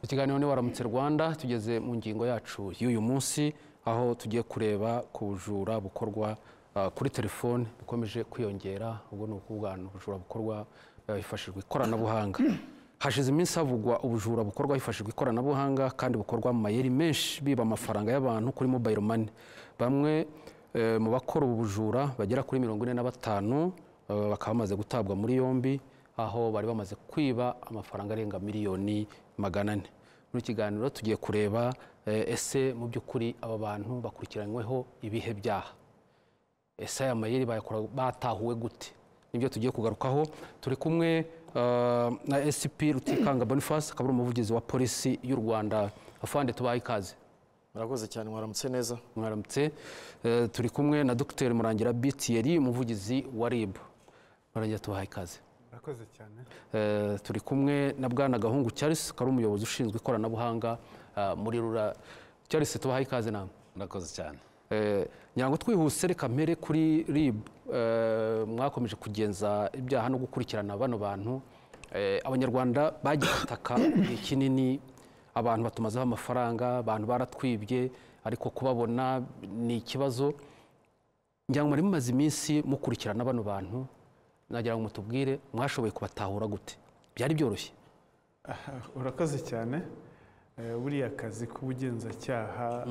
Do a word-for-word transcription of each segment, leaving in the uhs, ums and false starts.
Ikiganiro ni Waramutse Rwanda, tugeze mu ngingo yacu y'uyu munsi aho tugiye kureba ku bujura bukorwa uh, kuri telefone bukomeje kwiyongera. Ubwo ni ukuvuga ubujura bukorwa hifashishijwe uh, ikoranabuhanga. Hashize iminsi havugwa ubujura bukorwa hifashishijwe ikoranabuhanga kandi bukorwa mu mayeri menshi biba amafaranga y'abantu kuri mobile money. Bamwe uh, mu bakora ubujura bagera kuri mirongo ine na batanu uh, bakaba bamaze gutabwa muri yombi, aho bari bamaze kwiba amafaranga arenga miliyoni magana ane. Muri kiganiro tugiye kureba ese mu by'ukuri aba bantu bakurikiranyweho ibihe byaha, ese aya mayeri batahuwe gute, nibyo tugiye kugarukaho. Turi kumwe uh, na S P Rutikanga Boniface, akaba ari umuvugizi wa polisi y'u Rwanda. Afande, tubaye ikaze. Murakoze cyane, mwaramutse neza. Mwaramutse. Uh, turi kumwe na Dr Murangira Bitieri, umuvugizi wa R I B. Murangira, tubaye ikaze. Murakoze cyane. Uh, turi kumwe na Bwana Gahungu Charles, akaba ari umuyobozi ushinzwe ikoranabuhanga uh, muri Rura. Charles, tubaye ikaze namwe. Murakoze cyane. Eh, nyango twihuse reka mpere kuri R I B. Uh, mwakomeje kugenza ibyaha no gukurikirana bano bantu. Eh, abanyarwanda bagitaka ikinini, abantu batumazeho amafaranga, abantu baratwibye, ariko kubabona ni ikibazo. Nyango muri mumaze iminsi mukurikirana bano bantu, nagira ngo mutubwire mwashoboye kubatahura gute? Byari byoroshye? Urakoze cyane. Buriya kazi k'ubugenzacyaha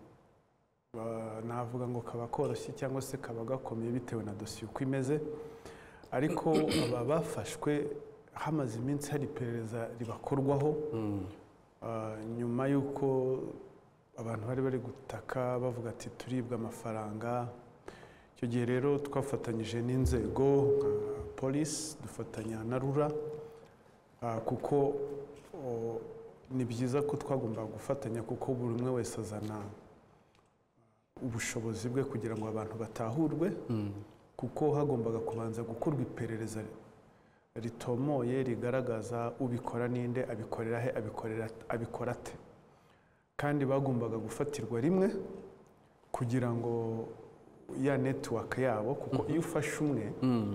navuga ngo kaba koroshye cyangwa se kaba gakomeye bitewe na dosiye uko imeze, ariko aba bafashwe hamaze iminsi hari iperereza ribakorwaho nyuma y'uko abantu bari bari gutaka bavuga ati turibwa amafaranga. Icyo gihe rero twafatanyije n'inzego nka polisi, dufatanya na Rura, kuko ni byiza ko twagomba gufatanya, kuko buri umwe wese azana ubushobozi bwe kugira ngo abantu batahurwe, kuko hagombaga kubanza gukorwa iperereza ritomoye rigaragaza ubikora ninde, abikorera he, abikorera abikora ate, kandi bagombaga gufatirwa rimwe kugira ngo ya network yabo, kuko iyo ufashe umwe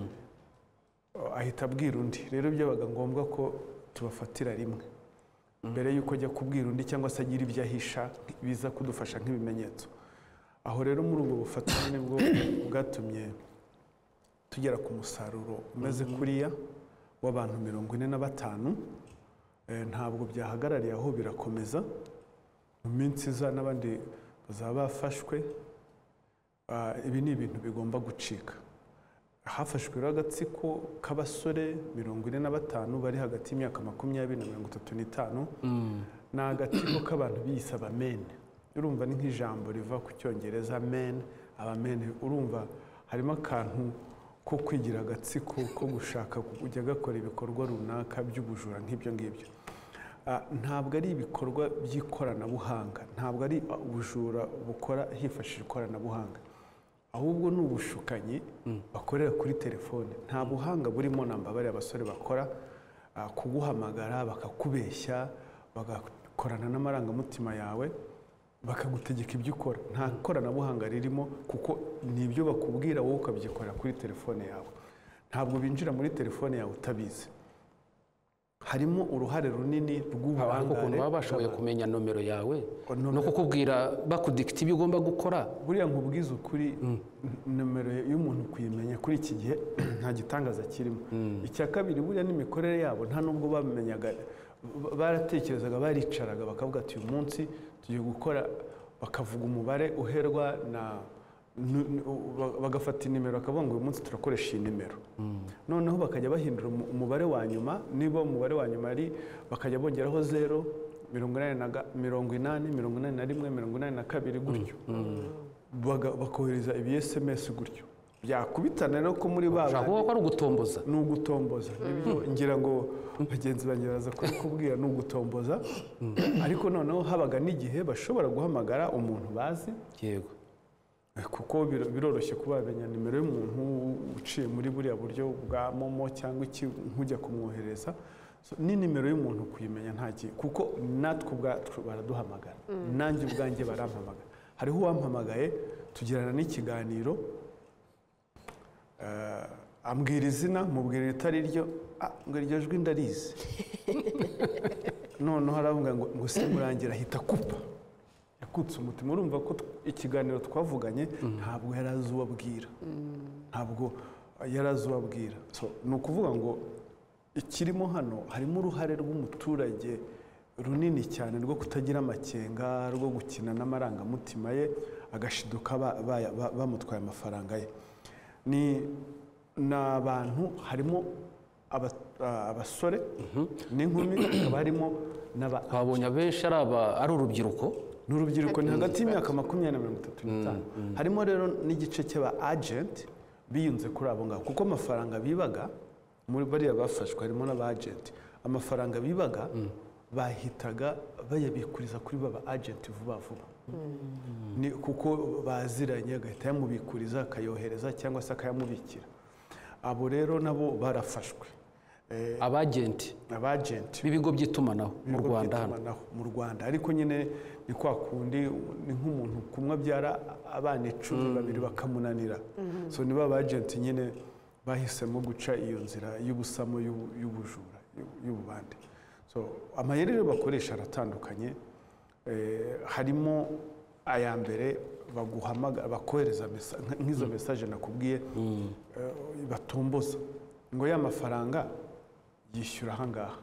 ahita abwira undi. Rero byabaga ngombwa ko tubafatira rimwe mbere yuko ajya kubwira undi cyangwa se agira ibyo ahisha biza kudufasha nk'ibimenyetso. Aho rero muri ubwo bufatanye nibwo bwatumye tugera ku musaruro umeze kuriya w'abantu mirongo ine na batanu. Ntabwo byahagarariye aho, birakomeza. Mu minsi iza n'abandi bazaba bafashwe. Ibi ni ibintu bigomba gucika. Hafashwe rero agatsiko k'abasore mirongo ine na batanu bari hagati y'imyaka makumyabiri na mirongo itatu n'itanu. Ni agatsiko k'abantu biyise abamene. Urumva ni nk'ijambo riva ku Cyongereza men, abamene. Urumva harimo akantu ko kwigira agatsiko ko gushaka kujya gakora ibikorwa runaka by'ubujura nk'ibyo ngibyo. Ntabwo ari ibikorwa by'ikoranabuhanga, ntabwo ari ubujura bukora hifashishije ikoranabuhanga, ahubwo ni ubushukanyi bakorera kuri telefone. Nta buhanga burimo namba bari abasore bakora kuguhamagara bakakubeshya, bagakorana n'amarangamutima yawe, bakagutegeka ibyo ukora. Nta koranabuhanga ririmo, kuko ni ibyo bakubwira wowe ukabyikorera kuri telefone yawe. Ntabwo binjira muri telefone yawe utabizi. Harimo uruhare runini rw'ubangare. Kuko baba bashoboye kumenya nomero yawe no kukubwira bakudikita ibyo ugomba gukora. Buriya nkubwiza ukuri, nomero y'umuntu kuyimenya kuri iki gihe nta gitangaza kirimo. Icya kabiri, buriya n'imikorere yabo nta nubwo bamenyaga, baratekerezaga, baricaraga bakavuga ati uyu munsi tugiye gukora, bakavuga umubare uherwa na bagafata inimero bakavuga ngo uyu munsi turakoresha iyi nimero. Noneho bakajya bahindura umubare wa nyuma, niba umubare wa nyuma ari bakajya bongeraho zero, mirongo inani, mirongo inani na rimwe, mirongo inani na kabiri gutyo. Bakohereza ibi S M S gutyo. Byakubitana rero ko muri babo ushaka ko ari ugutomboza. Ni ugutomboza. Ngira ngo bagenzi banjye baraza kubwira ni ugutomboza. Ariko noneho habaga n'igihe bashobora guhamagara umuntu bazi. Yego. Kuko biroroshye kubamenya nimero y'umuntu uciye muri buriya buryo bwa momo cyangwa iki nkujya kumwohereza. Ni nimero y'umuntu kuyimenya ntagiye, kuko natwe ubwacu baraduhamagara. Nanjye ubwanjye barampamagara. Hariho uwampamagaye tugirana n'ikiganiro, ambwira izina, mubwira itari ryo, ngo iryo jwi ndarizi. noneho aravuga ngo ngo simurangira ahita kupa yakutse umutima urumva ko ikiganiro twavuganye ntabwo yari azi uwo abwira ntabwo yari azi uwo abwira ni ukuvuga ngo ikirimo hano harimo uruhare rw'umuturage runini cyane rwo kutagira amakenga rwo gukina n'amarangamutima ye agashiduka bamutwaye amafaranga ye ni abantu harimo abasore n'inkumi hakaba harimo twabonye abenshi ari urubyiruko ni urubyiruko ni hagati y'imyaka makumyabiri na mirongo itatu n'itanu harimo rero n'igice cy'aba agenti biyunze kuri abo ngabo kuko amafaranga bibaga muri bariya bafashwe harimo n'aba agenti amafaranga bibaga bahitaga bayabikuriza kuri baba agenti vuba vuba ni kuko baziranye agahita yamubikuriza akayohereza cyangwa se akayamubikira abo rero nabo barafashwe abagenti abagenti b'ibigo by'itumanaho mu Rwanda hano mu Rwanda ariko nyine ni kwa kundi ni nk'umuntu kumwe abyara abana icumi babiri bakamunanira so niba abagenti nyine bahisemo guca iyo nzira y'ubusamo y'ubujura y'ububande so amayeri rero bakoresha aratandukanye harimo aya mbere baguhamagara bakohereza nk'izo message nakubwiye batomboza ngo ya mafaranga yishyura ahangaha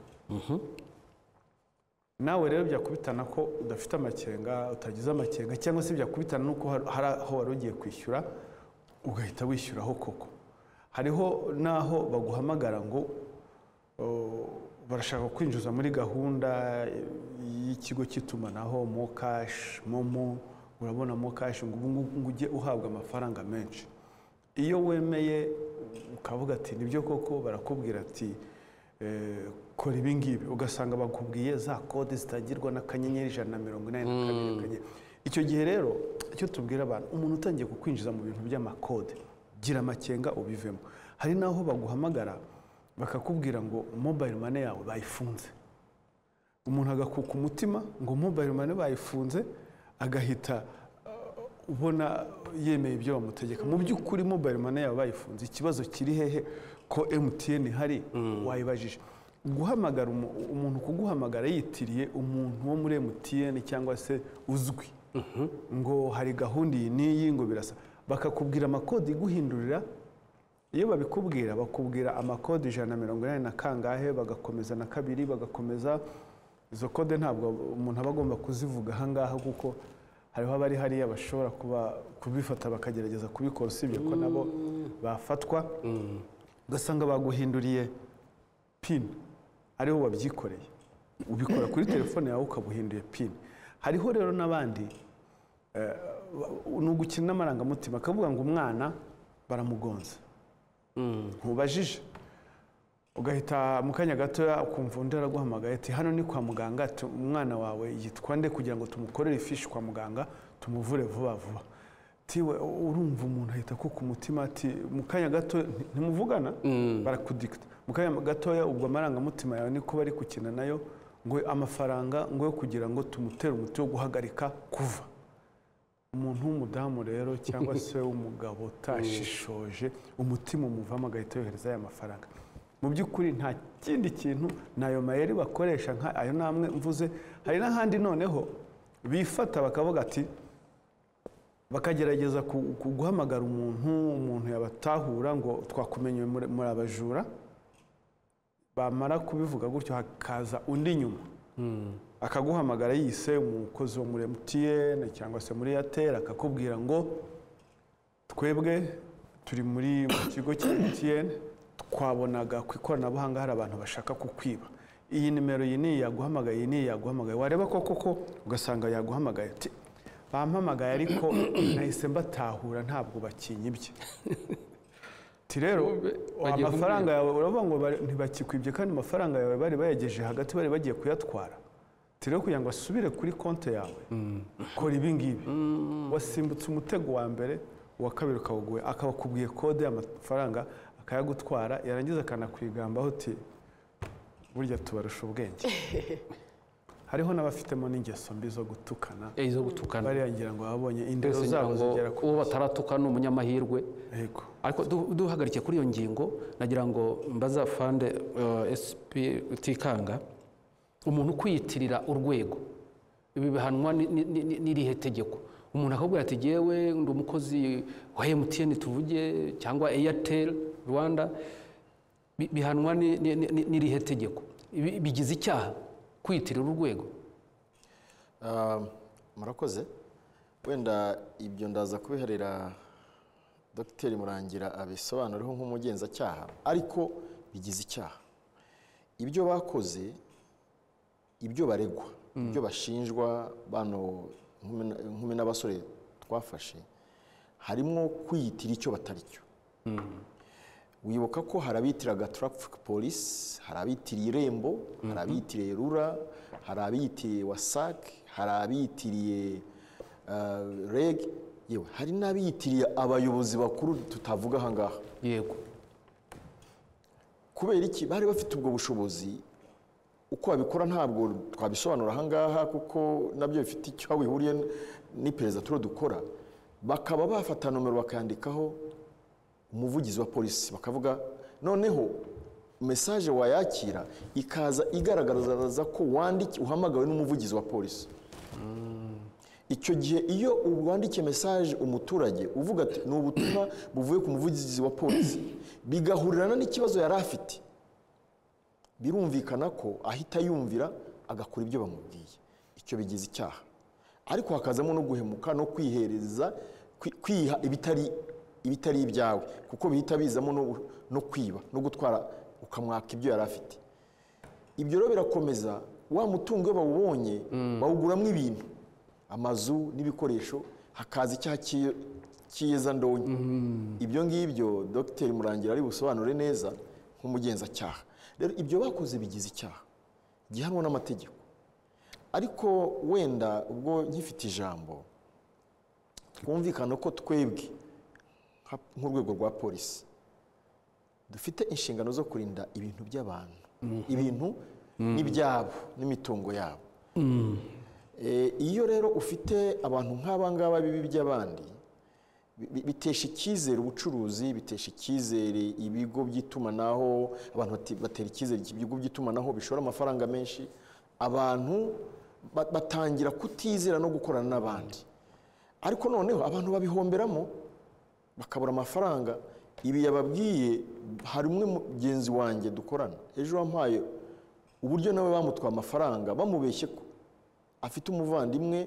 nawe rero byakubitana ko udafite amakenga utagize amakenga cyangwa se byakubitana nuko hari aho wari ugiye kwishyura ugahita wishyuraho koko hariho naho baguhamagara ngo barashaka kwinjiza muri gahunda y'ikigo cy'itumanaho Mokash Momo urabona Mokash ngo ujye uhabwa amafaranga menshi iyo wemeye ukavuga ati nibyo koko barakubwira ati kora ibi ngibi ugasanga bakubwiye za kode zitagirwa n'akanyenyeri ijana na mirongo inani na kabiri icyo gihe rero icyo tubwira abantu umuntu utangiye kukwinjiza mu bintu by'amakode gira amakenga ubivemo hari naho baguhamagara bakakubwira ngo mobile money yawe bayifunze umuntu agakuka umutima ngo mobile money bayifunze agahita ubona yemeye ibyo bamutegeka mu by'ukuri mobile money yawe bayifunze ikibazo kiri hehe ko M T N hari wayibajije guhamagara umuntu kuguhamagara yitiriye umuntu wo muri M T N cyangwa se uzwi ngo hari gahunda iyi n'iyi ngo birasa bakakubwira amakodi guhindurira iyo babikubwira bakubwira amakodi ijana na mirongo inani na kangahe bagakomeza na kabiri bagakomeza izo kode ntabwo umuntu aba agomba kuzivuga ahangaha kuko hariho abari hariya bashobora kuba kubifata bakagerageza kubikora usibye ko nabo bafatwa ugasanga baguhinduriye pin ariho wabyikoreye ubikora kuri telefone yawe ukabuhinduye pin hariho rero n'abandi ni ugukina n'amarangamutima akavuga ngo umwana baramugonze ntubajije ugahita mu kanya gatoya ukumva undi araguhamagaye ati hano ni kwa muganga umwana wawe yitwa nde kugira ngo tumukorere ifishi kwa muganga tumuvure vuba vuba tiwe urumva umuntu ahita kuko umutima ati mu kanya gato ntimuvugana barakudikita mu kanya gatoya ubwo amarangamutima yawe niko bari gukina nayo ngo amafaranga ngo yo kugira ngo tumutere umuti wo guhagarika kuva umuntu w'umudamu rero cyangwa se w'umugabo utashishoje umutima umuvamo agahita yohereza aya mafaranga mu by'ukuri nta kindi kintu nayo mayeri bakoresha nka ayo namwe mvuze hari n'ahandi noneho bifata bakavuga ati bakagerageza guhamagara umuntu umuntu yabatahura ngo twakumenye muri abajura bamara kubivuga gutyo hakaza undi nyuma akaguhamagara yise umukozi wo muri M T N cyangwa se muri Airtel akakubwira ngo twebwe turi muri mu kigo cya M T N twabonaga ku ikoranabuhanga hari abantu bashaka kukwiba iyi nimero iyi ni yaguhamagaye ni yaguhamagaye wareba ko koko ugasanga yaguhamagaye ati bampamagaye ariko nahise mbatahura ntabwo bakinyibye ti rero amafaranga yawe uravuga ngo ntibakikwibye kandi amafaranga yawe bari bayageje hagati bari bagiye kuyatwara ti rero kugira ngo asubire kuri konti yawe kora ibi ngibi wasimbutse umutego wa mbere uwa kabiri ukawuguye akabakubwiye kode y'amafaranga akayagutwara yarangiza akanakwigambaho uti burya tubarusha ubwenge hariho n'abafitemo n'ingeso mbi zo gutukana izo gutukana bariya ngira ngo babonye indero zabo zigera ku uwo bataratuka ni umunyamahirwe yego ariko duhagarikiye kuri iyo ngingo nagira ngo mbaza fande S P Tikanga umuntu kwiyitirira urwego ibi bihanwa n'irihe tegeko umuntu akabwira ati yewe ndi umukozi wa M T N tuvuge cyangwa Airtel Rwanda bihanwa n'irihe tegeko bigize icyaha kwiyitirira urwego murakoze wenda ibyo ndaza kubiharira Dr Murangira abisobanuriho nk'umugenzacyaha ariko bigize icyaha ibyo bakoze ibyo baregwa ibyo bashinjwa bano nkumi n'abasore twafashe harimo kwiyitira icyo batari cyo wibuka ko harabitiraga traffic police harabitiriye irembo harabitiriye rura harabitiriye wasac harabitiriye reg yewe hari n'abitiriye abayobozi bakuru tutavuga aha ngaha yego kubera iki bari bafite ubwo bushobozi uko babikora ntabwo twabisobanura aha ngaha kuko nabyo bifite icyo bihuriye n'iperereza turo dukora bakaba bafata nomero bakandikaho umuvugizi wa polisi bakavuga noneho message wayakira ikaza igaragaza ko wandiki uhamagawe n'umuvugizi wa polisi icyo gihe iyo wandike message umuturage uvuga ati ni ubutumwa buvuye ku muvugizi wa polisi bigahurirana n'ikibazo yari afite birumvikana ko ahita yumvira agakora ibyo bamubwiye icyo bigize icyaha ariko hakazamo no guhemuka no kwihereza kwiha ibitari ibitari ibyawe kuko bihita bizamo no, no kwiba no gutwara ukamwaka ibyo yari afite ibyo rero birakomeza wa mutungo bawubonye mm. bawuguramo ibintu amazu n'ibikoresho hakaza icyaha cyiyeza ndonye mm. ibyo ngibyo Dr Murangira ari busobanure neza nk'umugenzacyaha rero ibyo bakoze bigize icyaha gihanwa n'amategeko ariko wenda ubwo nkifite ijambo twumvikana ko twebwe nk'urwego rwa polisi dufite inshingano zo kurinda ibintu by'abantu mm. ibintu mm. n'ibyabo n'imitungo yabo mm. e, iyo rero ufite abantu nk'abangaba bibi by'abandi bitesha icyizere ubucuruzi bitesha icyizere ibigo by'itumanaho abantu batera icyizere ibigo by'itumanaho bishora amafaranga menshi abantu batangira kutizera no gukorana n'abandi ariko noneho abantu babihomberamo bakabura amafaranga ibi yababwiye hari umwe mugenzi wanjye dukorana ejo wampaye uburyo nawe bamutwaye amafaranga bamubeshye ko afite umuvandimwe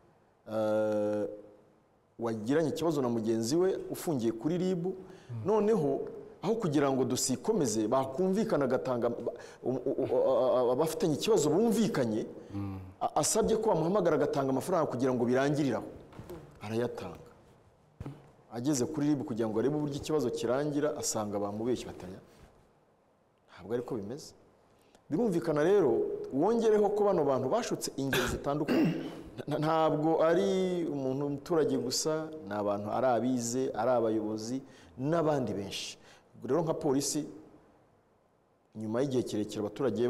uh, wagiranye ikibazo na mugenzi we ufungiye kuri R I B mm. noneho aho kugira ngo dusikomeze bakumvikana gatanga abafitanye ikibazo bumvikanye mm. asabye ko bamuhamagara agatanga amafaranga kugira ngo birangiriraho arayatanga ageze kuri R I B kugira ngo arebe uburyo ikibazo kirangira asanga bamubeshye batanya ntabwo ariko bimeze birumvikana rero wongereho ko bano bantu bashutse ingeri zitandukanye ntabwo ari umuntu umuturage gusa ni abantu ari abize ari abayobozi n'abandi benshi rero nka polisi nyuma y'igihe kirekire abaturage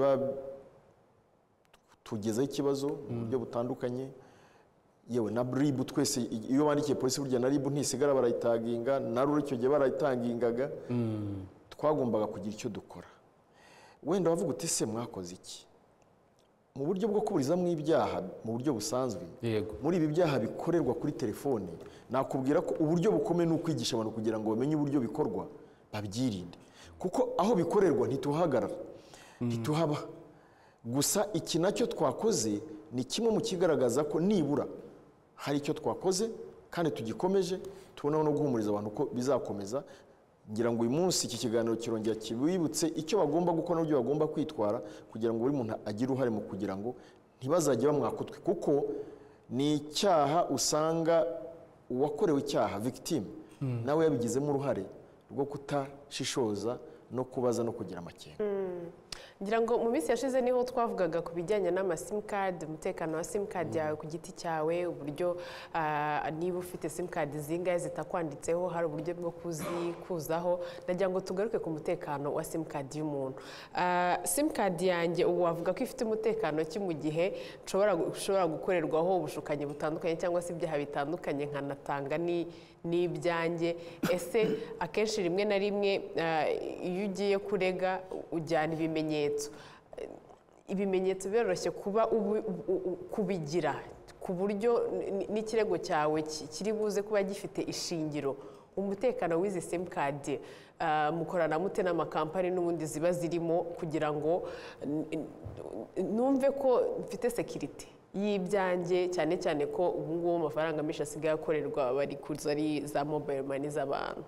tugezeho ikibazo mu buryo butandukanye yewe na R I B twese iyo bandikiye polisi burya na R I B ntisigara barayitaginga na rura icyo gihe barayitangingaga mm. twagombaga kugira icyo dukora wenda bavuga uti se mwakoze iki mu buryo bwo kuburizamo ibyaha mu buryo busanzwe muri ibi byaha bikorerwa kuri telefone nakubwira ko uburyo bukomeye n'ukwigisha abantu kugira ngo bamenye uburyo bikorwa babyirinde kuko aho bikorerwa ntituhagarara mm. ntituhaba gusa iki nacyo twakoze ni kimwe mu kigaragaza ko nibura hari icyo twakoze kandi tugikomeje tubona no guhumuriza abantu ko bizakomeza ngira ngo uyu munsi iki kiganiro kirongera kibibutse icyo bagomba gukora n'ibyo bagomba kwitwara kugira ngo buri muntu agire uruhare mu kugira ngo ntibazajye bamwakutwe kuko ni icyaha usanga uwakorewe icyaha victime mm. nawe yabigizemo uruhare rwo kutashishoza no kubaza no kugira amakenga mm. ngira ngo mu minsi yashize niho twavugaga ku bijyanye n'ama simcard umutekano wa simcard yawe ku giti cyawe uburyo uh, niba ufite simcard zingahe zitakwanditseho hari uburyo bwo kuzikuzaho ndagira ngo tugaruke ku mutekano wa simcard y'umuntu uh, simcard yanjye ubu wavuga ko ifite umutekano ki mu gihe nshobora ushobora gukorerwaho ubushukanyi butandukanye cyangwa se ibyaha bitandukanye nkanatanga ni n'ibyanjye ese akenshi rimwe na rimwe iyo ugiye kurega ujyana ibimenyetso ibimenyetso biroroshye kuba ubu- u- u- kubigira ku buryo n- n'ikirego cyawe ki- kiri buze kuba gifite ishingiro. Umutekano w'izi simukadi mukorana mute n'amakampani n'ubundi ziba zirimo kugira ngo n- n- numve ko mfite sekirite y'ibyanjye, cyane cyane ko ubu ngubu amafaranga menshi asigaye akorerwa bari kuri za mobile money z'abantu.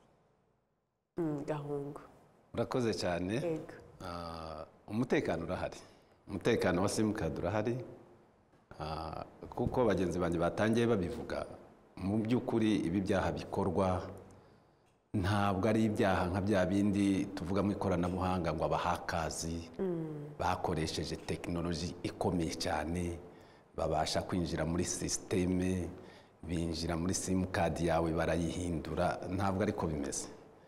Mm, Gahungu. urakoze cyane. Yego. Ah, umutekano urahari, umutekano wa simukadi urahari. Ah, kuko bagenzi banjye batangiye babivuga, mu by'ukuri ibi byaha bikorwa ntabwo ari ibyaha nka bya bindi tuvuga mu ikoranabuhanga ngo abahakazi bakoresheje tekinoloji ikomeye cyane babasha kwinjira muri sisiteme, binjira muri simukadi yawe barayihindura. Ntabwo ariko bimeze.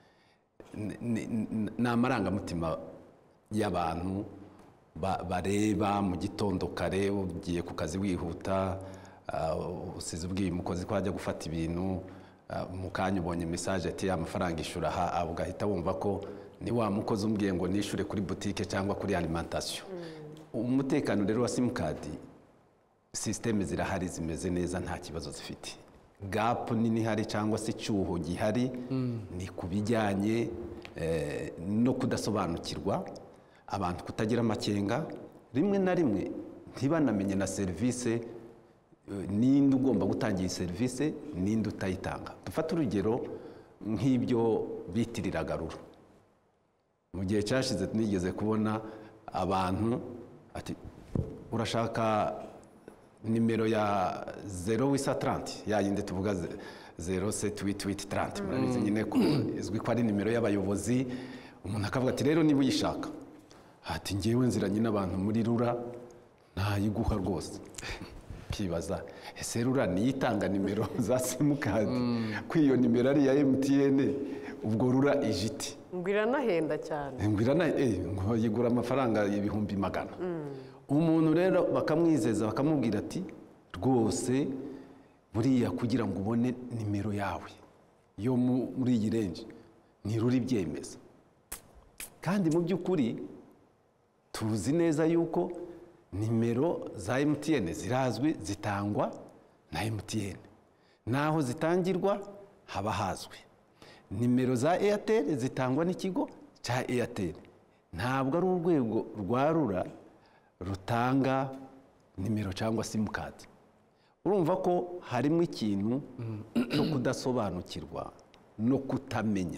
Ni- ni ni amarangamutima y'abantu ba- bareba mu gitondo kare, ugiye ku kazi wihuta, ah, usize ubwiye umukozi ko ajya gufata ibintu, ah, mu kanya ubonye mesaje ati amafaranga ishura aha, ugahita wumva ko ni wa mukozi umbwiye ngo nishure kuri butike cyangwa kuri alimentation. Umutekano rero wa simukadi, sisiteme zirahari zimeze neza, nta kibazo zifite. Gapu nini hari cyangwa se icyuho gihari ni ku bijyanye eh, no kudasobanukirwa, abantu kutagira amakenga, rimwe na rimwe ntibanamenye na serivisi, eh, ninde ugomba gutanga iyi serivisi, ninde utayitanga. Dufate urugero nk'ibyo bitiriraga RURA. Mu gihe cyashize nigeze kubona abantu ati urashaka nimero ya zero wisa taranti, ya yindi tuvuga zero seti witi witi taranti, murabizi nyine ko izwi ko ari nimero y'abayobozi. Umuntu akavuga ati rero niba uyishaka, ati ngewe nziranye n'abantu muri RURA ntayiguha rwose. Kibaza ese RURA niyo itanga nimero za simukadi, ko iyo nimero ari iya emu ti ene, ubwo RURA ijiti ngo iranahenda cyane. ngo irana eh ngo yigura amafaranga ibihumbi magana. Umuntu rero bakamwizeza bakamubwira ati rwose buriya kugira ngo ubone nimero yawe yo mu- muri iyi range ni RURA ibyemeza. Kandi mu by'ukuri tuzi neza yuko nimero za emu ti ene zirazwi, zitangwa na emu ti ene, naho zitangirwa haba hazwi. Nimero za Airtel zitangwa n'ikigo cya Airtel, ntabwo ari urwego rwa RURA rutanga nimero cyangwa simukadi. Urumva ko harimo ikintu cyo kudasobanukirwa no kutamenya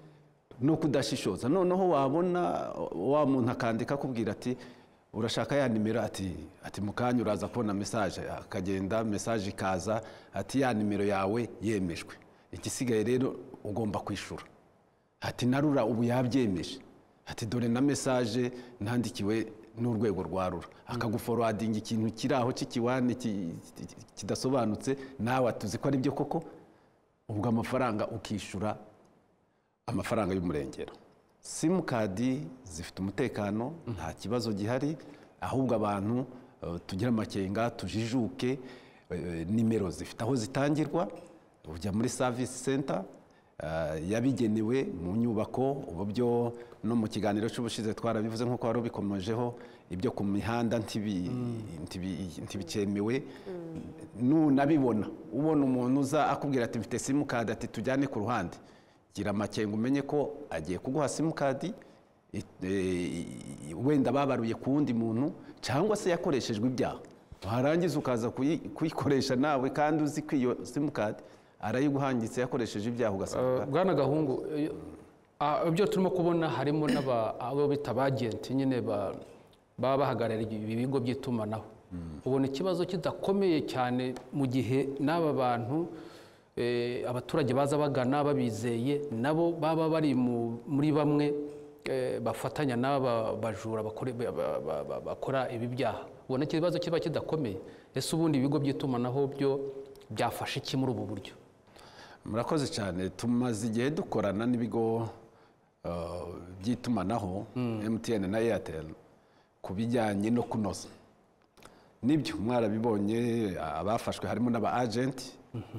no kudashishoza. Noneho wabona wa muntu akandika akubwira ati urashaka ya nimero, ati ati mu kanya uraza kubona mesaje, akagenda mesaje ikaza ati ya nimero yawe yemejwe, igisigaye rero ugomba kwishura. Ati na RURA ubu yabyemeje, ati dore na mesaje nandikiwe n'urwego rwa RURA, akaguforwadinga ikintu kiri aho cy'ikiwane ki- ki- kidasobanutse, nawe atuzi ko ari byo koko, ubwo amafaranga ukishura amafaranga y'umurengero. Simukadi zifite umutekano, nta kibazo gihari, ahubwo abantu eh, tugira amakenga, tujijuke. eh, Nimero zifite aho zitangirwa, ujya muri service center eh, yabigenewe mu nyubako. Ubu byo no mu kiganiro cy'ubushize twarabivuze nk'uko wari ubikomejeho, ibyo ku mihanda ntibi- ntibi- ntibikemewe. Nunabibona ubona umuntu uza akubwira ati mfite simukadi, ati tujyane ku ruhande, gira amakenga umenye ko agiye kuguha simukadi it- eh, wenda babaruye ku wundi muntu cyangwa se yakoreshejwe ibyaha, warangiza ukaza kuyi- kuyikoresha nawe kandi uzi ko iyo simukadi arayiguhangitse yakoresheje ibyaha ugasanga. Bwana Gahungu, eh, ah, ibyo turimo kubona harimo n'aba abo bita abagenti nyine ba- baba bahagarariye ibi bigo by'itumanaho. Ubona ikibazo kidakomeye cyane mu gihe n'aba bantu eh, abaturage baza bagana babizeye, nabo baba bari mu- muri bamwe eh, bafatanya n'aba bajura bakore- ba- ba- ba- ba- bakora ibi byaha. Ubona ikibazo kiba kidakomeye. Ese ubundi ibigo by'itumanaho byo byafashe iki muri ubu buryo? Murakoze cyane. Tumaze igihe dukorana n'ibigo uh, by'itumanaho emu ti ene na Airtel ku bijyanye no kunoza. Nibyo mwarabibonye, abafashwe harimo n'aba agenti,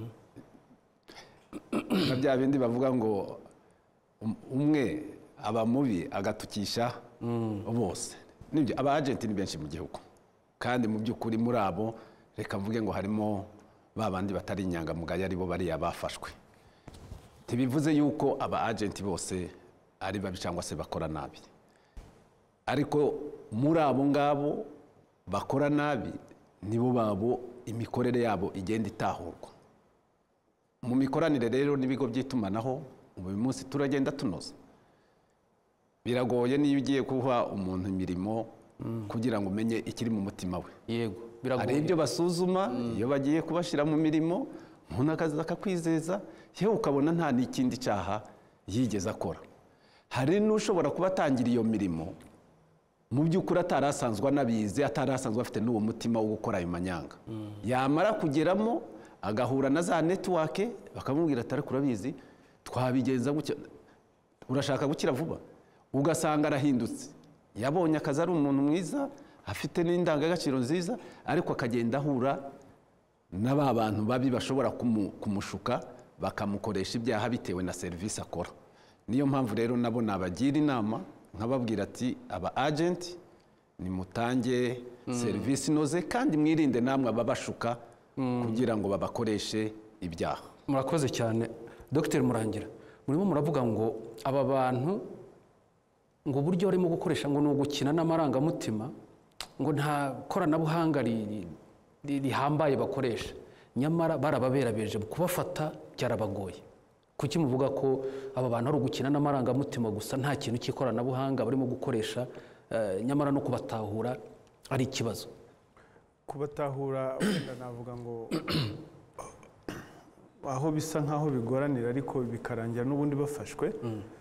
na bya bindi bavuga ngo um- umwe aba mubi agatukisha bose. nibyo aba agenti ni benshi mu gihugu kandi mu by'ukuri muri abo reka mvuge ngo harimo ba bandi batari inyangamugayo aribo bariya bafashwe ntibivuze yuko aba agenti bose ari babi cyangwa se bakora nabi ariko muri abo ngabo bakora nabi nibo babo imikorere yabo igenda itahurwa mu mikoranire rero n'ibigo by'itumanaho uyu munsi turagenda tunoza biragoye niyo ugiye guha umuntu imirimo kugira ngo umenye ikiri mu mutima we yego hari ibyo basuzuma iyo bagiye kubashyira mu mirimo umuntu akaza akakwizeza yewe ukabona nta n'ikindi cyaha yigeze akora hari n'ushobora kuba atangira iyo mirimo mu by'ukuri atari asanzwe anabizi atari asanzwe afite n'uwo mutima wo gukora ayo manyanga yamara kugeramo agahura na za netiwake bakamubwira atari kurabizi twabigenza gutya urashaka gukira vuba ugasanga arahindutse yabonye akazi ari umuntu mwiza afite n'indangagaciro nziza ariko akagenda ahura na ba bantu babi bashobora kumushuka bakamukoresha ibyaha bitewe na serivisi akora niyo mpamvu rero nabo nabagira inama nkababwira ati aba agenti nimutange serivisi inoze kandi mwirinde namwe ababashuka kugira ngo babakoreshe ibyaha. Murakoze cyane Dr Murangira, murimo muravuga ngo aba bantu ngo uburyo barimo gukoresha ngo ni ugukina n'amarangamutima ngo nta koranabuhanga rihambaye bakoresha, nyamara barababerabeje kubafata byarabagoye. Kuki muvuga ko aba bantu ari ugukina n'amarangamutima gusa nta kintu cy'ikoranabuhanga barimo gukoresha, nyamara no kubatahura ari ikibazo? Kubatahura wenda navuga ngo aho bisa nkaho bigoranira ariko bikarangira n'ubundi bafashwe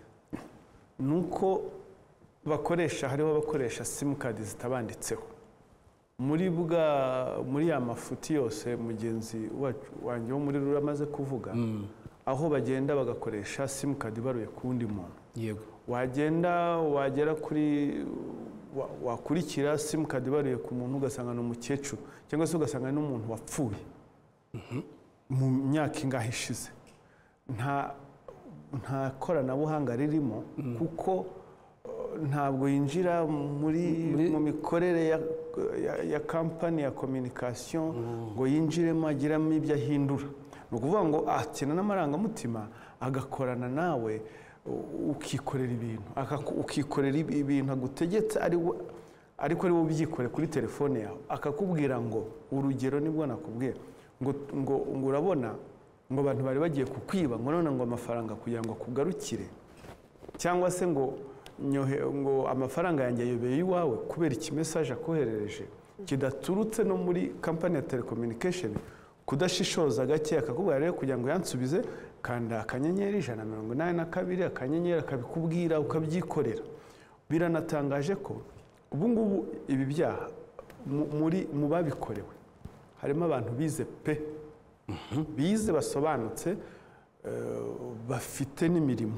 nuko bakoresha, hariho abakoresha simukadi zitabanditseho. Muri bwa muri ya mafuti yose mugenzi wanjye wo muri rura amaze kuvuga, aho bagenda bagakoresha simukadi baruye ku wundi muntu. Yego, wagenda wagera kuri wakurikira simukadi baruye ku muntu ugasanga ni umukecuru cyangwa se ugasanga n'umuntu wapfuye mu myaka ingahe ishize. Nta nta koranabuhanga ririmo kuko ntabwo yinjira muri mu mikorere ya ya kampani ya communication ngo yinjiremo agiramo ibyo ahindura. Ni ukuvuga ngo akina n'amarangamutima agakorana nawe ukikorera ibintu ukikorera ibintu agutegetse ariko ari wowe ubyikore kuri telefone yawe, akakubwira ngo urugero nibwo nakubwiye ngo ngo ngo urabona ngo abantu bari bagiye kukwiba ngo none ngo amafaranga kugira ngo akugarukire, cyangwa se ngo nyohe ngo amafaranga yanjye ayobeye iwawe kubera ikimesaje akoherereje kidaturutse no muri kampani ya telecommunication, kudashishoza gake akakubwira rero kugira ngo yansubize kanda akanyenyeri ijana na mirongo inani na kabiri akanyenyeri akabikubwira ukabyikorera. Biranatangaje ko ubu ngubu ibi byaha muri mu babikorewe harimo abantu bize pe bize basobanutse, bafite n'imirimo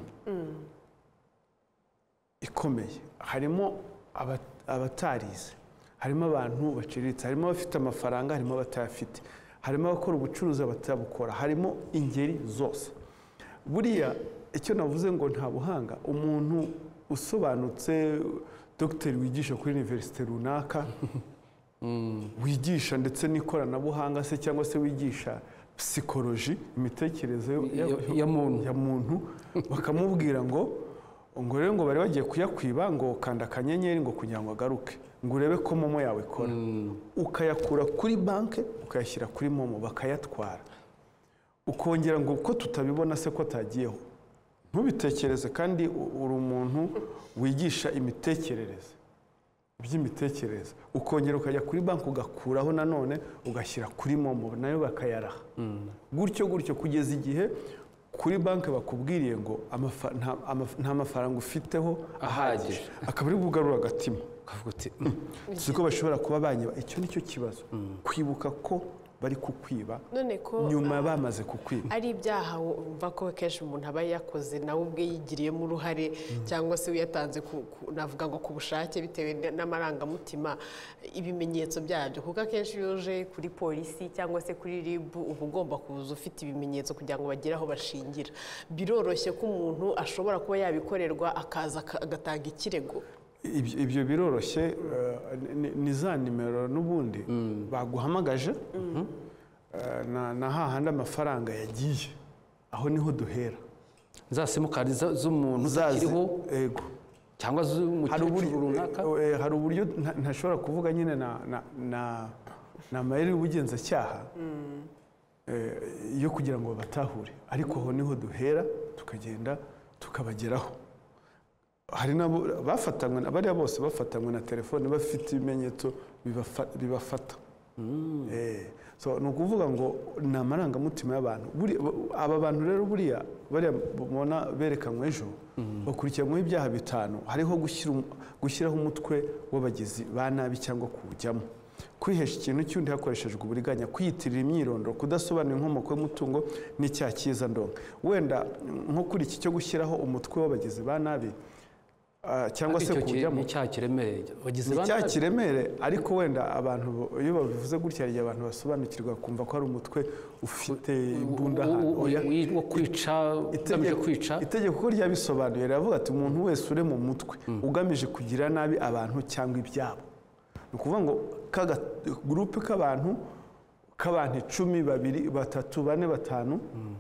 ikomeye. Harimo abatarize, harimo abantu baciriritse, harimo abafite amafaranga, harimo abatayafite, harimo abakora ubucuruzi batabukora, harimo ingeri zose. Buriya icyo navuze ngo nta buhanga, umuntu usobanutse dogiteri wigisha kuri universite runaka wigisha ndetse n'ikoranabuhanga se cyangwa se wigisha psikoloji, imitekerereze ya muntu, bakamubwira ngo ngo rero ngo bari bagiye kuyakwiba ngo kanda akanyenyeri ngo kugira ngo agaruke ngo urebe ko momo yawe ikora, ukayakura kuri banki ukayashyira kuri momo bakayatwara, ukongera ngo uko tutabibona se ko tagiyeho. Ntubitekereze kandi uri umuntu wigisha imitekerereze by'imitekerereze, ukongera ukajya kuri banki ugakuraho nanone ugashyira kuri momo nayo bakayaraha, gutyo gutyo kugeza igihe kuri banki bakubwiriye ngo nta mafaranga ufiteho ahagije, akaba ari bugarura agatima siko bashobora kuba banyiba. Icyo nicyo kibazo, kwibuka ko bari kukwiba nyuma bamaze kukwiba. Ari ibyaha wumva ko kenshi umuntu aba yakoze nawe ubwe yigiriyemo uruhare, cyangwa se uyatanze navuga ngo ku bushake bitewe n'amarangamutima, ibimenyetso byabyo. Kuko akenshi iyo uje kuri polisi cyangwa se kuri ribu uba ugomba kuza ufite ibimenyetso kugira ngo bagere aho bashingira. Biroroshye ko umuntu ashobora kuba yabikorerwa akaza agatanga ikirego. ibyo ibyo biroroshye eh, ni- ni za nimero n'ubundi baguhamagaje eh, na na hahandi amafaranga yagiye aho niho duhera za simukadi za- z'umuntu Zazi- zikiriho yego cyangwa hari z'umukecuru uburyo runaka eh, eh, hari uburyo nta- ntashobora kuvuga nyine na na na ni amayeri y'ubugenzacyaha eh, yo kugira ngo batahure ariko aho niho duhera tukagenda tukabageraho hari nabo bafatanywe na- bariya bose bafatanywe na telefone bafite ibimenyetso bibafa- bibafata Eh, so ni ukuvuga ngo ni amarangamutima y'abantu Buri- aba bantu rero buriya bariya mubona berekanwe ejo bakurikiranyweho ibyaha bitanu hariho gushyira um- gushyiraho umutwe w'abagizi ba nabi cyangwa kuwujyamo kwihesha ikintu cy'undi hakoreshejwe uburiganya kwiyitirira imyirondoro kudasobanura inkomoko y'umutungo n'icyaha cyiza ndonga wenda nko kuri iki cyo gushyiraho umutwe w'abagizi ba nabi ah, cyangwa se icyo ki- kuwujyamo ni icyaha kiremereye bagize ni ba icyaha nabi. kiremere ariko wenda abantu bo- iyo babivuze gutya hari igihe abantu basobanukirwa kumva ko ari umutwe ufite imbunda Wo- ahantu wo- Oya. wo- wo kwica ugamije kwica itegeko ko ryabisobanuye riravuga ati umuntu wese uri mu mutwe ugamije kugira nabi abantu cyangwa ibyabo ni ukuvuga ngo kaga gurupe k'abantu k'abantu icumi babiri batatu bane batanu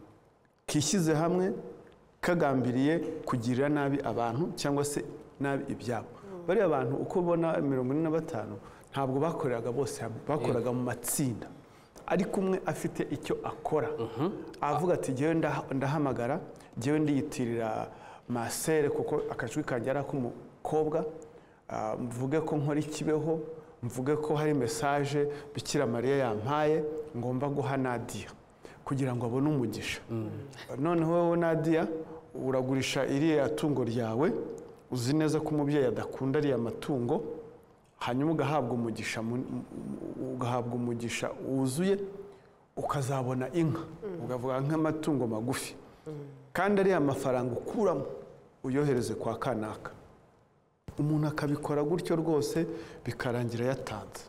kishyize hamwe kagambiriye kugirira nabi abantu cyangwa se nabi ibyabo bariya bantu uko ubona mirongo ine na batanu ntabwo bakoreraga bose hamwe bakoraga mu matsinda ariko umwe afite icyo akora avuga ati jyewe ndah- ndahamagara jyewe ndiyitirira masere kuko akajwi kanjye ari ak'umukobwa ah, mvuge ko nkora ikibeho mvuge ko hari mesaje bikira mariya yampaye ngomba guha Nadia kugira ngo abone umugisha noneho wowe Nadia uragurisha iriya tungo ryawe uzi neza ko umubyeyi adakunda ariya matungo hanyuma ugahabwa umugisha mu- mu- ugahabwa umugisha wuzuye ukazabona inka ukavuga nk'amatungo magufi kandi ariya mafaranga ukuramo uyohereze kwa kanaka umuntu akabikora gutyo rwose bikarangira yatanze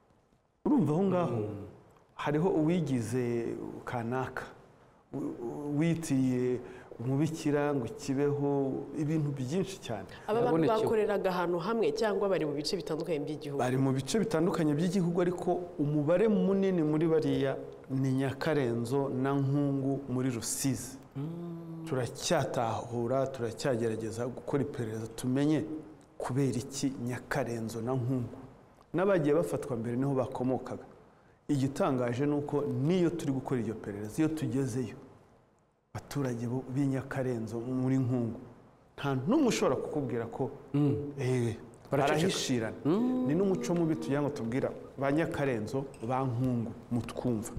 urumva aho ngaho hariho uwigize kanaka u- u- witiriye umubikira ngo ikibeho ibintu byinshi cyane aba bantu Yabonekewe. bakoreraga ahantu hamwe cyangwa bari mu bice bitandukanye by'igihugu bari mu bice bitandukanye by'igihugu ariko umubare munini muri bariya ni Nyakarenzo na Nkungu muri Rusizi turacyatahura turacyagerageza gukora iperereza tumenye kubera iki Nyakarenzo na Nkungu n'abagiye bafatwa mbere niho bakomokaga igitangaje ni uko niyo turi gukora iryo perereza iyo tugezeyo abaturage bo- b'i Nyakarenzo muri Nkungu nta n'umwe ushobora kukubwira ko eh, barahishirana ni n'umuco mubi tugira ngo tubwira ba Nyakarenzo ba Nkungu mutwumva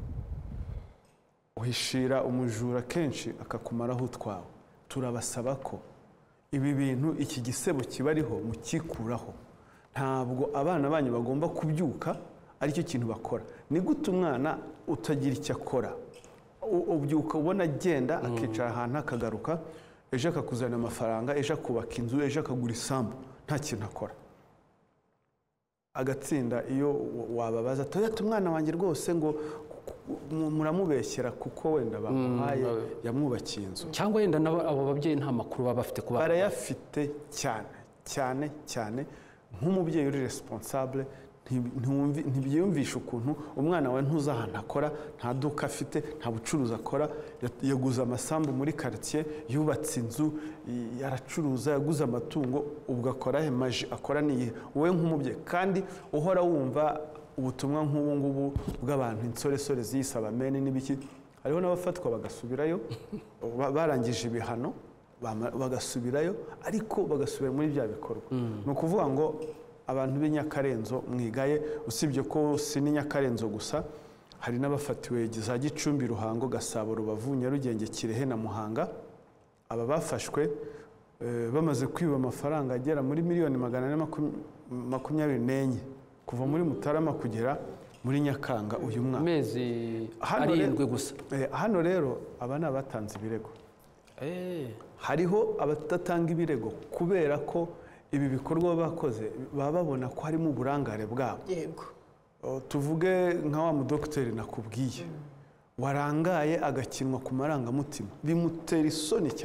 uhishira umujura kenshi akakumaraho utwawe turabasaba ko ibi bintu iki gisebo kibariho mukikuraho ntabwo abana banyu bagomba kubyuka aricyo kintu bakora ni gute umwana utagira icyo akora U- ubyuka ubona agenda akicara ahantu akagaruka ejo akakuzanira amafaranga ejo akubaka inzu ejo akagura isambu nta kintu akora agatsinda iyo wababaza ati "Oya, umwana wanjye rwose ngo mu- muramubeshyera kuko wenda bamuhaye yamwubakiye inzu cyangwa yenda nabo abo babyeyi nta makuru baba bafite kuba barayafite cyane cyane cyane nk'umubyeyi uri responsable nti- ntiwumvi- ntibyiyumvisha ukuntu umwana wawe ntuzi ahantu akora nta duka afite nta bucuruzi akora ya- yaguze amasambu muri quartier yubatse inzu y- yaracuruza yaguze amatungo ubwo akora he maji akora niye wowe nk'umubyeyi kandi uhora wumva ubutumwa nk'ubu ngubu bw'abantu insoresore ziyisaba mene n'ibiki hariho n'abafatwa bagasubirayo ba- barangije ibihano bama- bagasubirayo ariko bagasubira muri bya bikorwa ni ukuvuga ngo abantu b'i Nyakarenzo mwigaye usibye ko si ni Nyakarenzo gusa hari n'abafatiwe za Gicumbi Ruhango Gasabo Rubavu Nyarugenge Kirehe na Muhanga aba bafashwe eh, bamaze kwiba amafaranga agera muri miliyoni magana ane makum- makumyabiri n'enye kuva muri Mutarama kugera muri Nyakanga uyu mwaka amezi Hano rero- arindwi gusa Eh, hano rero aba ni abatanze ibirego Eh, hariho abadatanga ibirego kubera ko ibi bikorwa baba bakoze baba babona ko harimo uburangare bwabo yego O, tuvuge nka wa mudogiteri nakubwiye warangaye agakinwa ku marangamutima bimutera isoni cyane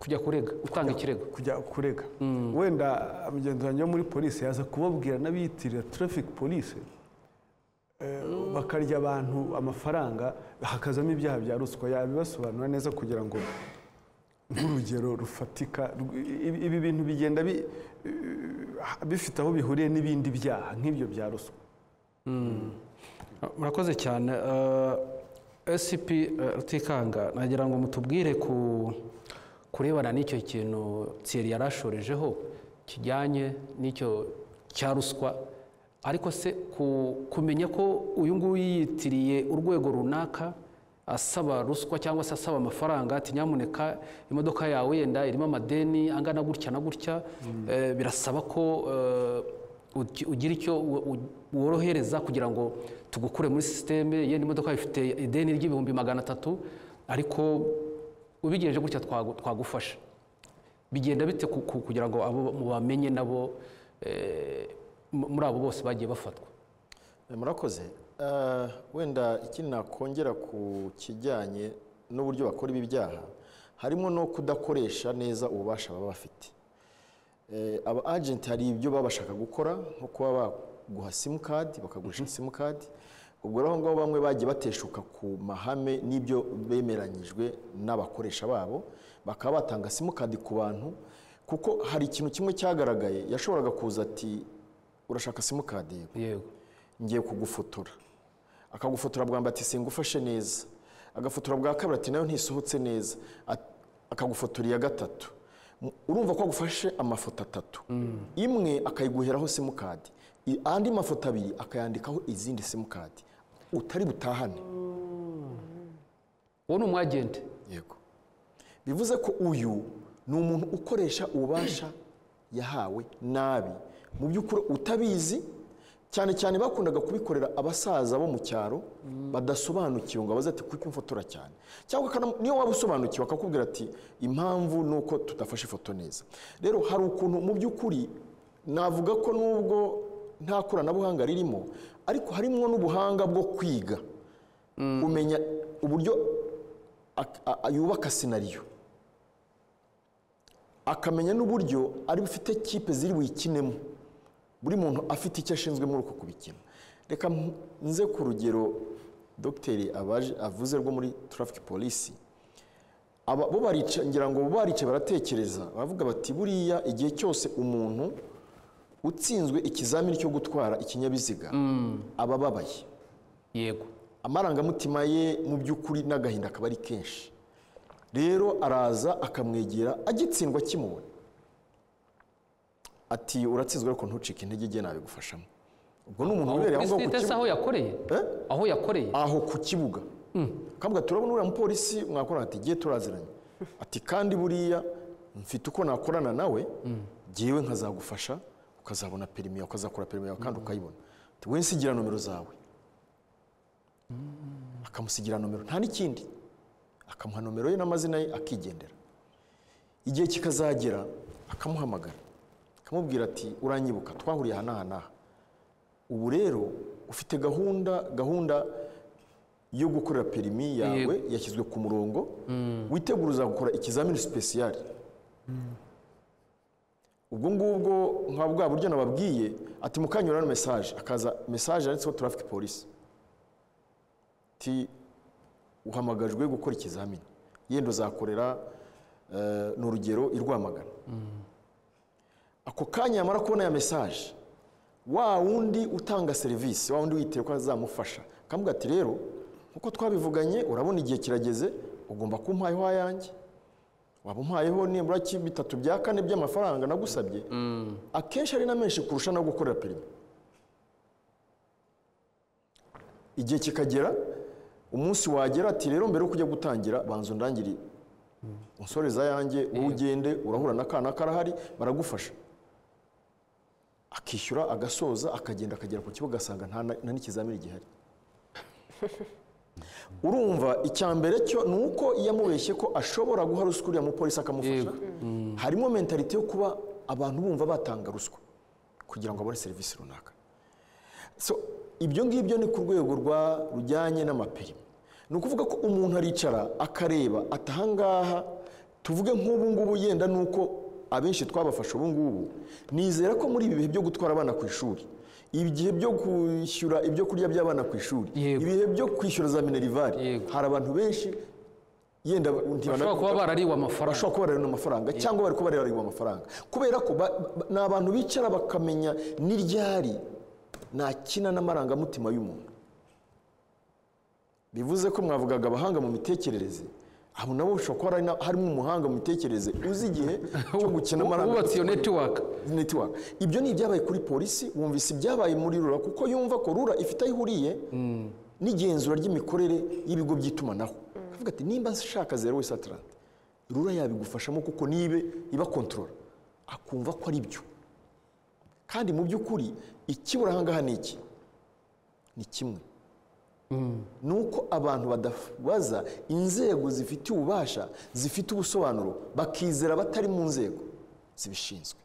kujya kurega utanga ikirego kujya kurega wenda mugenzi wanjye wo muri polisi yaza kubabwira n'abiyitirira traffic police eh, bakarya abantu amafaranga hakazamo ibyaha bya ruswa yabibasobanura neza kugira ngo nk'urugero rufatika ibi ibi bintu bigenda bi- bifite aho bihuriye n'ibindi byaha nk'ibyo bya ruswa. murakoze cyane S C P Rutikanga nagira ngo mutubwire ku kurebana n'icyo kintu Thierry yarashorejeho kijyanye n'icyo cya ruswa ariko se ku- kumenya ko uyu nguyu yiyitiriye urwego runaka asaba ruswa cyangwa se asaba amafaranga ati nyamuneka imodoka yawe yenda irimo amadeni angana gutya na gutya eh, birasaba ko eh, ugi- ugira icyo wo- wo- worohereza kugira ngo tugukure muri sisiteme yenda imodoka ifite ideni ry'ibihumbi magana atatu ariko ubigenje gutya twagu- twagufasha bigenda bite ku- ku- kugira ngo abo bamenye nabo eh, mu- muri abo bose bagiye bafatwa. Eh, murakoze. Eh, wenda ikindi nakongera ku kijyanye n'uburyo bakora ibi byaha harimo no kudakoresha neza ububasha baba bafite. Eh, aba agent hari ibyo baba bashaka gukora nko kuba baguha simukadi bakagurisha simukadi ubwo rero aho ngaho bamwe bagiye bateshuka ku mahame n'ibyo bemeranyijwe n'abakoresha babo bakaba batanga simukadi ku bantu kuko hari ikintu kimwe cyagaragaye yashoboraga kuza ati urashaka simukadi yego yego ngiye kugufotora akagufotora bwa mbere ati singufashe neza agafotora bwa kabiri ati nayo ntisohotse neza At- akagufotora iya gatatu M- urumva ko agufashe amafoto atatu imwe akayiguheraho simukadi I- andi mafoto abiri akayandikaho izindi simukadi utari butahane uwo ni umwagenti yego bivuze ko uyu ni umuntu ukoresha ububasha yahawe nabi mu by'ukuri utabizi cyane cyane bakundaga kubikorera abasaza bo mu cyaro badasobanukiwe ngo baze ati kuko imfotora cyane cyangwa akana- niyo waba usobanukiwe akakubwira ati impamvu ni uko tudafashe ifoto neza rero hari ukuntu mu by'ukuri navuga ko nubwo nta koranabuhanga ririmo ariko harimo n'ubuhanga bwo kwiga kumenya uburyo ak- a- yubaka sinariyo akamenya n'uburyo ari bufite kipe ziri buyikinemo buri muntu afite icyo ashinzwe muri uko kubikina reka m- nze ku rugero dogiteri abaje avuze rwo muri traffic police aba bo barica ngira ngo bo barica baratekereza bavuga bati buriya igihe cyose umuntu utsinzwe ikizamini cyo gutwara ikinyabiziga aba ababaye yego amarangamutima ye mu by'ukuri n'agahinda akaba ari kenshi rero araza akamwegera agitsindwa kimubona ati uratsinzwe ariko ntucike intege igihe nabigufashamo ubwo ni umuntu ubereye aho ngaho ku kuri sitese aho kibuga yakoreye Eh? aho yakoreye aho ku kibuga kavuga turabona uriya mupolisi mwakorana ati igihe turaziranye ati kandi buriya mfite uko nakorana nawe jyewe nkazagufasha ukazabona perimi yawe ukazakora perimi yawe kandi ukayibona ati we nsigira nomero zawe akamusigira nomero nta n'ikindi akamuha nomero ye n'amazina ye akigendera igihe kikazagera akamuhamagara akamubwira ati uranyibuka twahuriye aha n'aha n'aha ubu rero ufite gahunda gahunda yo gukorera perimi yawe yashyizwe ku murongo witegura uzagukora ikizamini sipesiyari ubwo ngubwo nka bwa buryo nababwiye ati mukanyura na mesaje akaza mesaje yanditseho traffic police ati uhamagajwe gukora ikizamini yenda uzakorera eh, ni urugero i Rwamagana ako kanya yamara kubona ya mesaje wa wundi utanga serivisi wa wundi witeye ko azamufasha akamubwira ati rero nkuko twabivuganye urabona igihe kirageze ugomba kumpayeho ayanjye waba umpayeho nibura ki bitatu bya kane by'amafaranga nagusabye akenshi ari na menshi kurusha no gukorera perimi igihe kikagera umunsi wagera ati rero mbere yo kujya gutangira banza undangire unsoreza yanjye wowe ugende urahura n'akana karahari baragufasha akishyura agasoza akagenda akagera ku kibuga agasanga nta na- nta n'ikizamini gihari urumva icya mbere cyo ni uko yamubeshye ko ashobora guha ruswa uriya mupolisi akamufasha harimo mentalite yo kuba abantu bumva batanga ruswa kugira ngo babone serivisi runaka so ibyo ngibyo ni ku rwego rwa rujyanye n'amaperimi ni ukuvuga ko umuntu aricara akareba ati ahangaha tuvuge nk'ubu ngubu yenda nuko abenshi twabafasha ubu ngubu, nizera ko muri ibi bihe byo gutwara abana ku ishuri, ibihe byo kwishyura ibyo kurya by'abana ku ishuri, ibihe byo kwishyura za minerivare, hari abantu benshi yenda bashobora kuba barariwe amafaranga bashobora kuba barariwe amafaranga cyangwa bari kuba barariwe amafaranga kubera ko ni abantu bicara bakamenya n'iryari nakina n'amarangamutima y'umuntu. Bivuze ko mwavugaga abahanga mu mitekerereze, abo nabo bashobora kuba harimo umuhanga mu mitekerereze uzi igihe cyo gukina amarangamutima. Wubatse iyo network. Network. Ibyo ni ibyabaye kuri polisi, wumvise ibyabaye muri rura kuko yumva ko rura ifite aho ihuriye n'igenzura ry'imikorere y'ibigo by'itumanaho. Avuga ati nimba nshaka zero wese Atlanta, rura yabigufashamo kuko nibe iba control, akumva ko ari byo. Kandi mu by'ukuri ikibura ahangaha ni iki? Ni kimwe. Nuko abantu badabaza inzego zifite ububasha, zifite ubusobanuro, bakizera batari mu nzego zibishinzwe.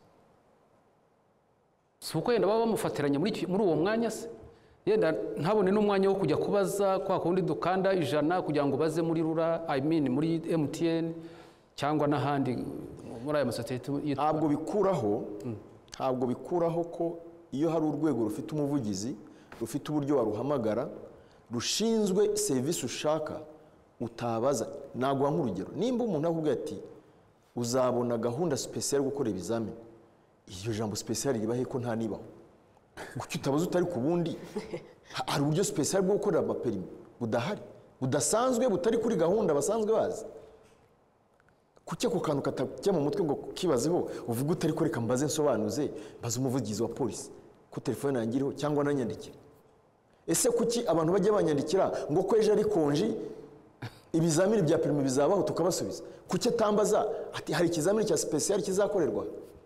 Si uko yenda baba bamufatiranye muri muri uwo mwanya se, yenda ntabone n'umwanya wo kujya kubaza kwa kundi dukanda ijana kugira ngo baze muri rura, I mean muri M T N cyangwa n'ahandi muri aya masosiyete. Ntabwo bikuraho ntabwo bikuraho ko iyo hari urwego rufite umuvugizi, rufite uburyo waruhamagara, rushinzwe serivisi ushaka, utabaza. Naguha nk'urugero, nimba umuntu akubwira ati uzabona gahunda special gukora ibizamini, iyo jambo special ribahe ko nta nibaho? Kuki utabaza utari ku bundi? Hari uburyo special bwo gukorera amaperimi budahari, budasanzwe, butari kuri gahunda basanzwe bazi. Kuki ako kantu katajya mu mutwe ngo kibazeho uvuga utari ko reka mbaze nsobanuze, baza umuvugizi wa polisi ko telefone yangiriho cyangwa nanyandikire? Ese kuki abantu bajya banyandikira ngo ko ejo ari konji ibizamini bya perimi bizabaho tukabasubiza? Kuki tambaza ati hari ikizamini cya special kizakorerwa?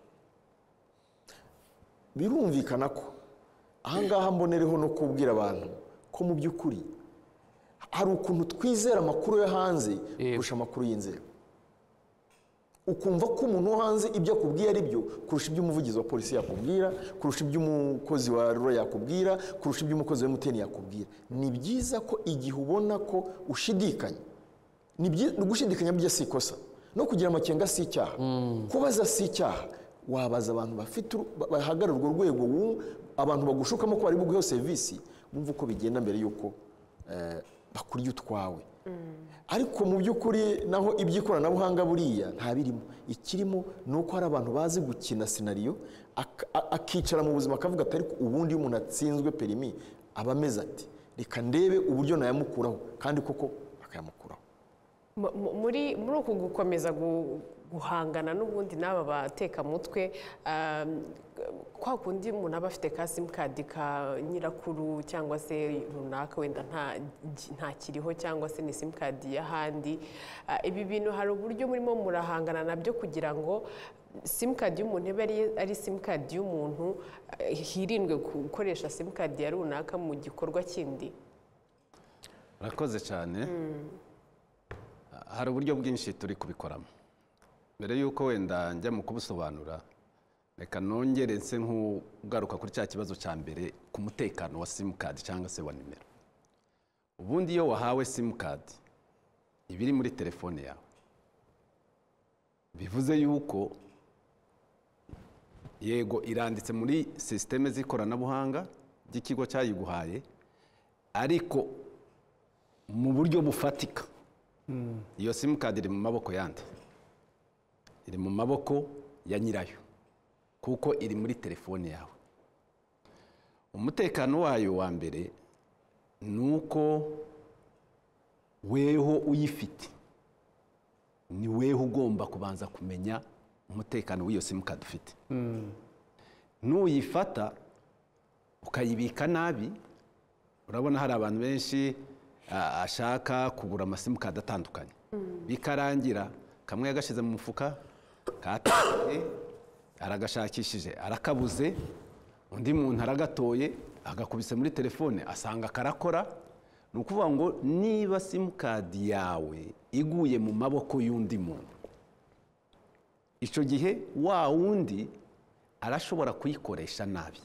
Birumvikana ko ahangaha mbonereho no kubwira abantu ko mu by'ukuri hari ukuntu twizera amakuru yo hanze kurusha amakuru y'inzego. Ukumva ko umuntu wo hanze ibyo akubwiye ari byo kurusha ibyo umuvugizi wa polisi yakubwira, kurusha ibyo umukozi wa rura yakubwira, kurusha ibyo umukozi wa M T N yakubwira. Ni byiza ko igihe ubona ko ushidikanya, ni gushidikanya burya si ikosa, no kugira amakenga si icyaha, kubaza si icyaha. Wabaza abantu bafite bahagarara urwo rwego, abantu bagushukamo ko bari buguheho serivisi, bumva uko bigenda mbere yuko bakurya utwawe. Ariko mu by'ukuri naho iby'ikoranabuhanga buriya nta birimo. Ikirimo ni uko hari abantu bazi gukina scenario, akicara mu buzima akavuga ati ariko ubundi iyo umuntu atsinzwe perimi aba ameze ati reka ndebe uburyo nayamukuraho, kandi koko bakayamukuraho. Muri muri uku gukomeza guhangana n'ubundi n'aba batekamutwe, kwa kundi umuntu aba afite ka simukadi ka nyirakuru cyangwa se runaka wenda nta kiriho cyangwa se ni simukadi y'ahandi, ibi bintu hari uburyo murimo murahangana nabyo kugira ngo simukadi y'umuntu ibe ari simukadi y'umuntu, hirindwe gukoresha simukadi ya runaka mu gikorwa kindi? Urakoze cyane. Hari uburyo bwinshi turi kubikoramo. Mbere yuko wenda njya mu kubusobanura, reka nongeretse nk'ugaruka kuri cya kibazo cya mbere ku mutekano wa simukadi cyangwa se wa nimero. Ubundi iyo wahawe simukadi ibiri muri telefone yawe, bivuze yuko yego iranditse muri sisiteme z'ikoranabuhanga ry'ikigo cyayiguhaye, ariko mu buryo bufatika iyo simukadi iri mu maboko yandi, iri mu maboko ya nyirayo, kuko iri muri telefone yawe. Umutekano wayo wa mbere ni uko weho uyifite, ni weho ugomba kubanza kumenya umutekano w'iyo simukadi ufite. Nuyifata ukayibika nabi, urabona hari abantu benshi ashaka kugura amasimukadi atandukanye, bikarangira kamwe yagashize mu mufuka, kataye aragashakishije arakabuze, undi muntu aragatoye agakubise muri telefone asanga karakora. Ni ukuvuga ngo niba simukadi yawe iguye mu maboko y'undi muntu, icyo gihe wa wundi arashobora kuyikoresha nabi,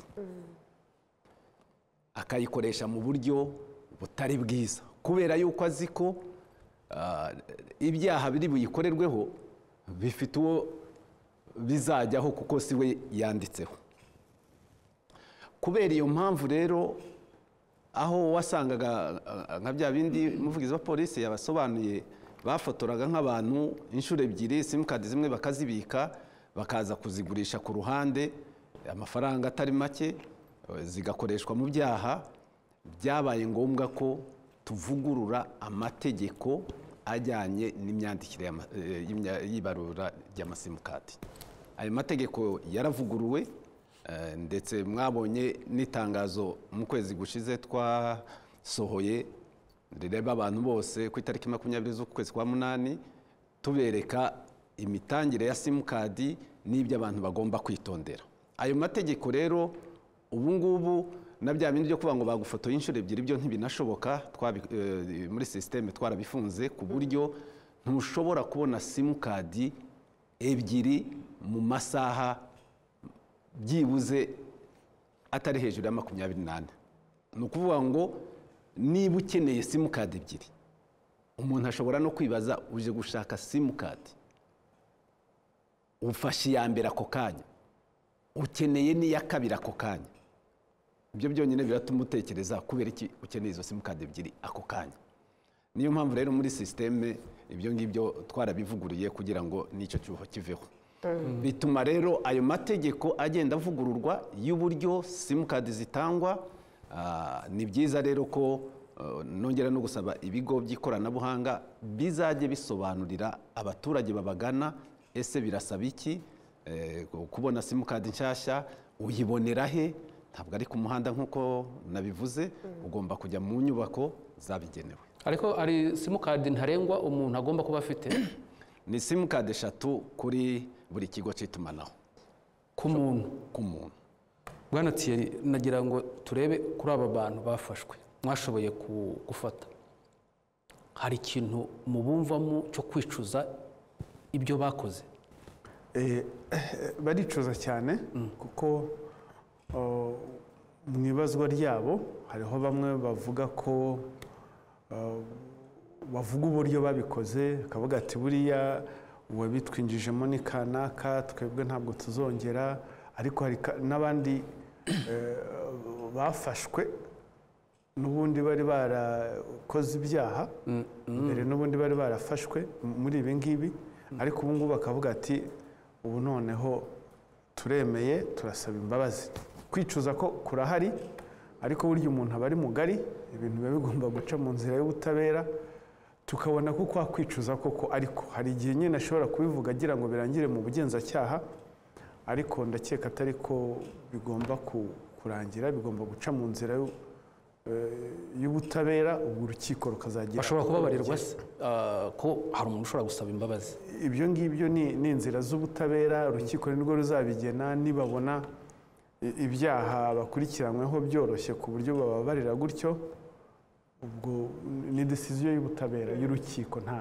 akayikoresha mu buryo butari bwiza, kubera yuko azi ko ibyaha biri buyikorerweho bifite uwo bizajyaho kuko si we yanditseho. Kubera iyo mpamvu rero aho wasangaga nka bya bindi umuvugizi wa polisi yabasobanuye bafotoraga nk'abantu inshuro ebyiri simukadi zimwe bakazibika bakaza kuzigurisha ku ruhande amafaranga atari make zigakoreshwa mu byaha, byabaye ngombwa ko tuvugurura amategeko ajyanye n'imyandikire y'ibarura ry'amasimukadi. Ayo mategeko yaravuguruwe ndetse mwabonye n'itangazo mu kwezi gushize twasohoye rireba abantu bose ku itariki makumyabiri z'ukwezi kwa munani tubereka imitangire ya simukadi n'ibyo abantu bagomba kwitondera. Ayo mategeko rero ubu ngubu na bya bindi byo kuvuga ngo bagufotoye inshuro ebyiri byo ntibinashoboka, muri sisiteme twarabifunze ku buryo ntushobora kubona simukadi ebyiri mu masaha byibuze atari hejuru ya makumyabiri n'ane. Ni ukuvuga ngo niba ukeneye simukadi ebyiri umuntu ashobora no kwibaza uje gushaka simukadi ufashe iya mbere ako kanya ukeneye n'iya kabiri ako kanya, ibyo byonyine biratuma utekereza kubera iki ukeneye izo simukadi ebyiri ako kanya. Niyo mpamvu rero muri sisiteme ibyo ngibyo twarabivuguruye kugira ngo n'icyo cyuho kiveho. Bituma rero ayo mategeko agenda avugururwa y'uburyo simukadi zitangwa. Ni byiza rero ko nongera no gusaba ibigo by'ikoranabuhanga bizajye bisobanurira abaturage babagana ese birasaba iki kubona simukadi nshyashya, uyibonera he? Ntabwo ari ku muhanda nk'uko nabivuze, ugomba kujya mu nyubako zabigenewe. Ariko ari simukadi ntarengwa umuntu agomba kuba afite? Ni simukadi eshatu kuri buri kigo cy'itumanaho ku muntu. Ku muntu. Bwana Thierry, nagira ngo turebe kuri aba bantu bafashwe mwashoboye gufata, hari ikintu mubumvamo cyo kwicuza ibyo bakoze? Baricuza cyane kuko mu ibazwa ryabo hariho bamwe bavuga ko bavuga uburyo babikoze, bakavuga ati buriya uwabitwinjijemo ni kanaka, twebwe ntabwo tuzongera. Ariko hari n'abandi bafashwe n'ubundi bari barakoze ibyaha mbere, n'ubundi bari barafashwe muri ibi ngibi, ariko ubu ngubu bakavuga ati ubu noneho turemeye turasaba imbabazi. Kwicuza ko kurahari, ariko burya umuntu aba ari mugari, ibintu biba bigomba guca mu nzira y'ubutabera, tukabona ko kwa kwicuza koko. Ariko hari igihe nyine ashobora kubivuga agira ngo birangire mu bugenzacyaha, ariko ndakeka atari ko bigomba kurangira, bigomba guca mu nzira y'ubutabera, ubwo urukiko rukazagira. Bashobora kubabarirwa ko hari umuntu ushobora gusaba imbabazi? Ibyo ngibyo ni inzira z'ubutabera, urukiko nirwo ruzabigena. Nibabona ibyaha bakurikiranyweho byoroshye ku buryo bababarira gutyo, ubwo ni decision y'ubutabera y'urukiko. nta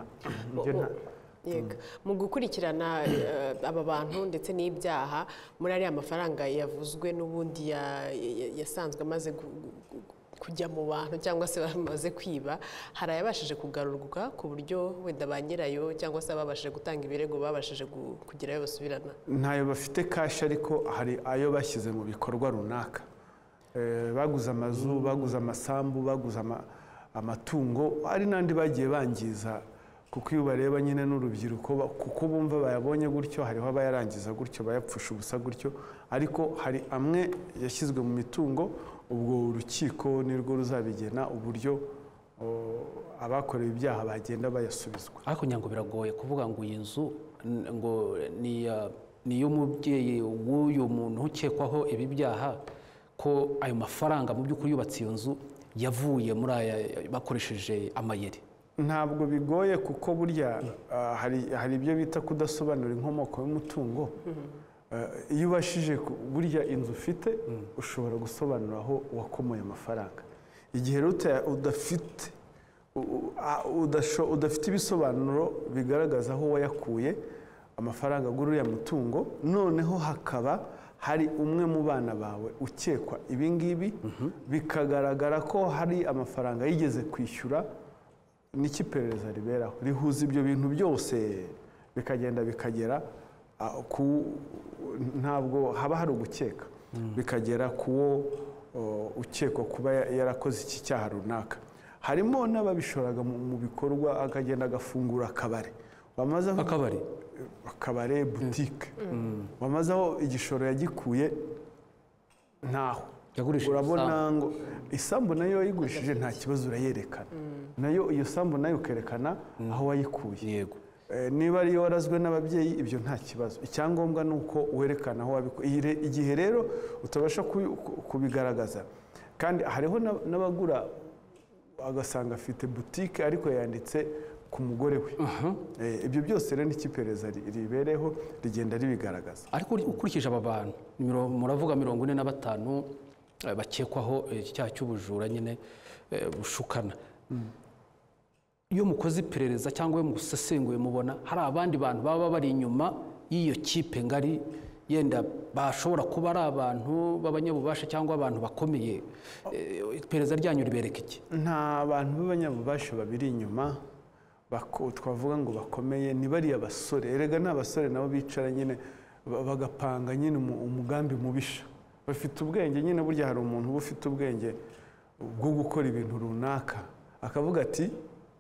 mu gukurikirana aba bantu ndetse n'ibyaha, muri ariya mafaranga yavuzwe n'ubundi yasanzwe amaze kujya mu bantu cyangwa se bamaze kwiba, hari ayabashije kugarurwa ku buryo wenda ba nyirayo cyangwa se ababashije gutanga ibirego babashije kugerayo basubirana? Ntayo bafite kashi, ariko hari ayo bashyize mu bikorwa runaka. Baguze amazu, baguze amasambu, baguze amatungo, hari n'andi bagiye bangiza, kuko iyo bareba nyine n'urubyiruko kuko bumva bayabonye gutyo, hariho abayarangiza gutyo, bayapfusha ubusa gutyo. Ariko hari amwe yashyizwe mu mitungo, ubwo urukiko nirwo ruzabigena uburyo abakorewe ibyaha bagenda bayasubizwa. Ariko nyango biragoye kuvuga ngo iyi nzu ngo ni iy'umubyeyi w'uyu muntu ukekwaho ibi byaha, ko ayo mafaranga mu by'ukuri yubatse iyo nzu yavuye muri aya bakoresheje amayeri. Ntabwo bigoye kuko burya hari ibyo bita kudasobanura inkomoko y'umutungo. Iyo ubashije burya inzu ufite ushobora gusobanura aho wakomoye amafaranga. Igihe udafite udafite ibisobanuro bigaragaza aho wayakuye amafaranga agura uriya mutungo, noneho hakaba hari umwe mu bana bawe ukekwa ibi ngibi, bikagaragara ko hari amafaranga yigeze kwishyura, n'iki iperereza riberaho rihuza ibyo bintu byose bikagenda bikagera ah, ku ntabwo haba hari ugukeka bikagera kuwo oh, ukekwa kuba yarakoze iki cyaha runaka. Harimo n'ababishoraga mu mu bikorwa akagenda agafungura akabare wamaze aho- akabari akabare butike wamaze aho igishoro yagikuye ntaho yagurishije urabona ngo isambu nayo yayigurishije nta kibazo urayerekana nayo iyo sambu nayo ukerekana aho wayikuye. yego Eh, niba ariyo warazwe n'ababyeyi ibyo nta kibazo, icyangombwa ni uko werekana aho wabikuye. Igihe rero utabasha kubi- ku- kubigaragaza, kandi hariho n'ab- n'abagura agasanga afite butike ariko yanditse ku mugore we. Eh, ibyo byose rero n'ikiperereza ri- ribereho rigenda ribigaragaza. ariko ukurikije aba bantu ni miro- muravuga mirongo ine na batanu eh, bakekwaho eh, icyaha cy'ubujura nyine eh, bushukana. Iyo mukoze iperereza cyangwa iyo musesenguye mubona hari abandi bantu baba bari inyuma y'iyo kipe ngari yenda bashobora kuba ari abantu b'abanyabubasha cyangwa abantu bakomeye, eh, iperereza ryanyu ribereka iki? Nta bantu b'abanyabubasha babiri inyuma bako- twavuga ngo bakomeye, ni bariya basore. Erega ni abasore nabo bicara nyine ba- bagapanga nyine umu- umugambi mubisha. Bafite ubwenge nyine, burya hari umuntu uba ufite ubwenge bwo gukora ibintu runaka akavuga ati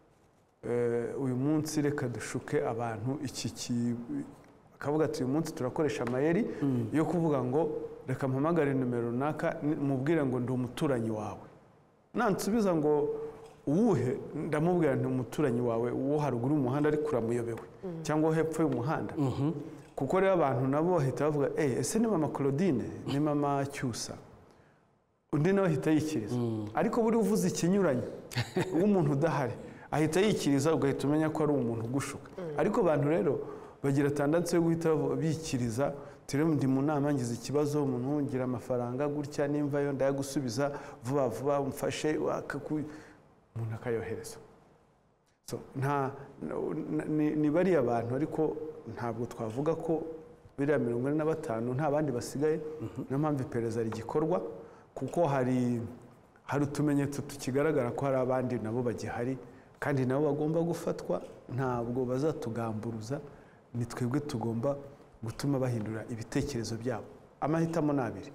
"Eh, uyu munsi reka dushuke abantu iki ki akavuga ati uyu munsi turakoresha amayeri yo kuvuga ngo reka mpamagare nimero runaka ni- mubwire ngo ndi umuturanyi wawe, nansubiza ngo uwuhe ndamubwira nti umuturanyi wawe uwo haruguru y'umuhanda ariko uramuyobewe cyangwa hepfo y'umuhanda." Kuko rero abantu nabo bahita bavuga "Eh, ese ni mama Claudine, ni mama Cyusa", undi nawe ahita yikiriza. Ariko buri uvuze ikinyuranye w'umuntu udahari ahita yikiriza, ugahita umenya ko ari umuntu ugushuka. Ariko abantu rero bagira tandatu yo guhita bavuga- bikiriza, turi ndi mu nama ngize ikibazo, umuntu ngira amafaranga gutya, nimva yo ndayagusubiza vuba vuba, umfashe wakaku-" umuntu akayohereza. So, nta n- ni- ni bariya bantu, ariko ntabwo twavuga ko biriya mirongo ine na batanu nta bandi basigaye. Niyo mpamvu iperereza rigikorwa, kuko hari hari utumenyetso tukigaragara ko hari abandi nabo bagihari, kandi nabo bagomba gufatwa. Ntabwo bazatugamburuza, ni twebwe tugomba gutuma bahindura ibitekerezo byabo. Amahitamo ni abiri: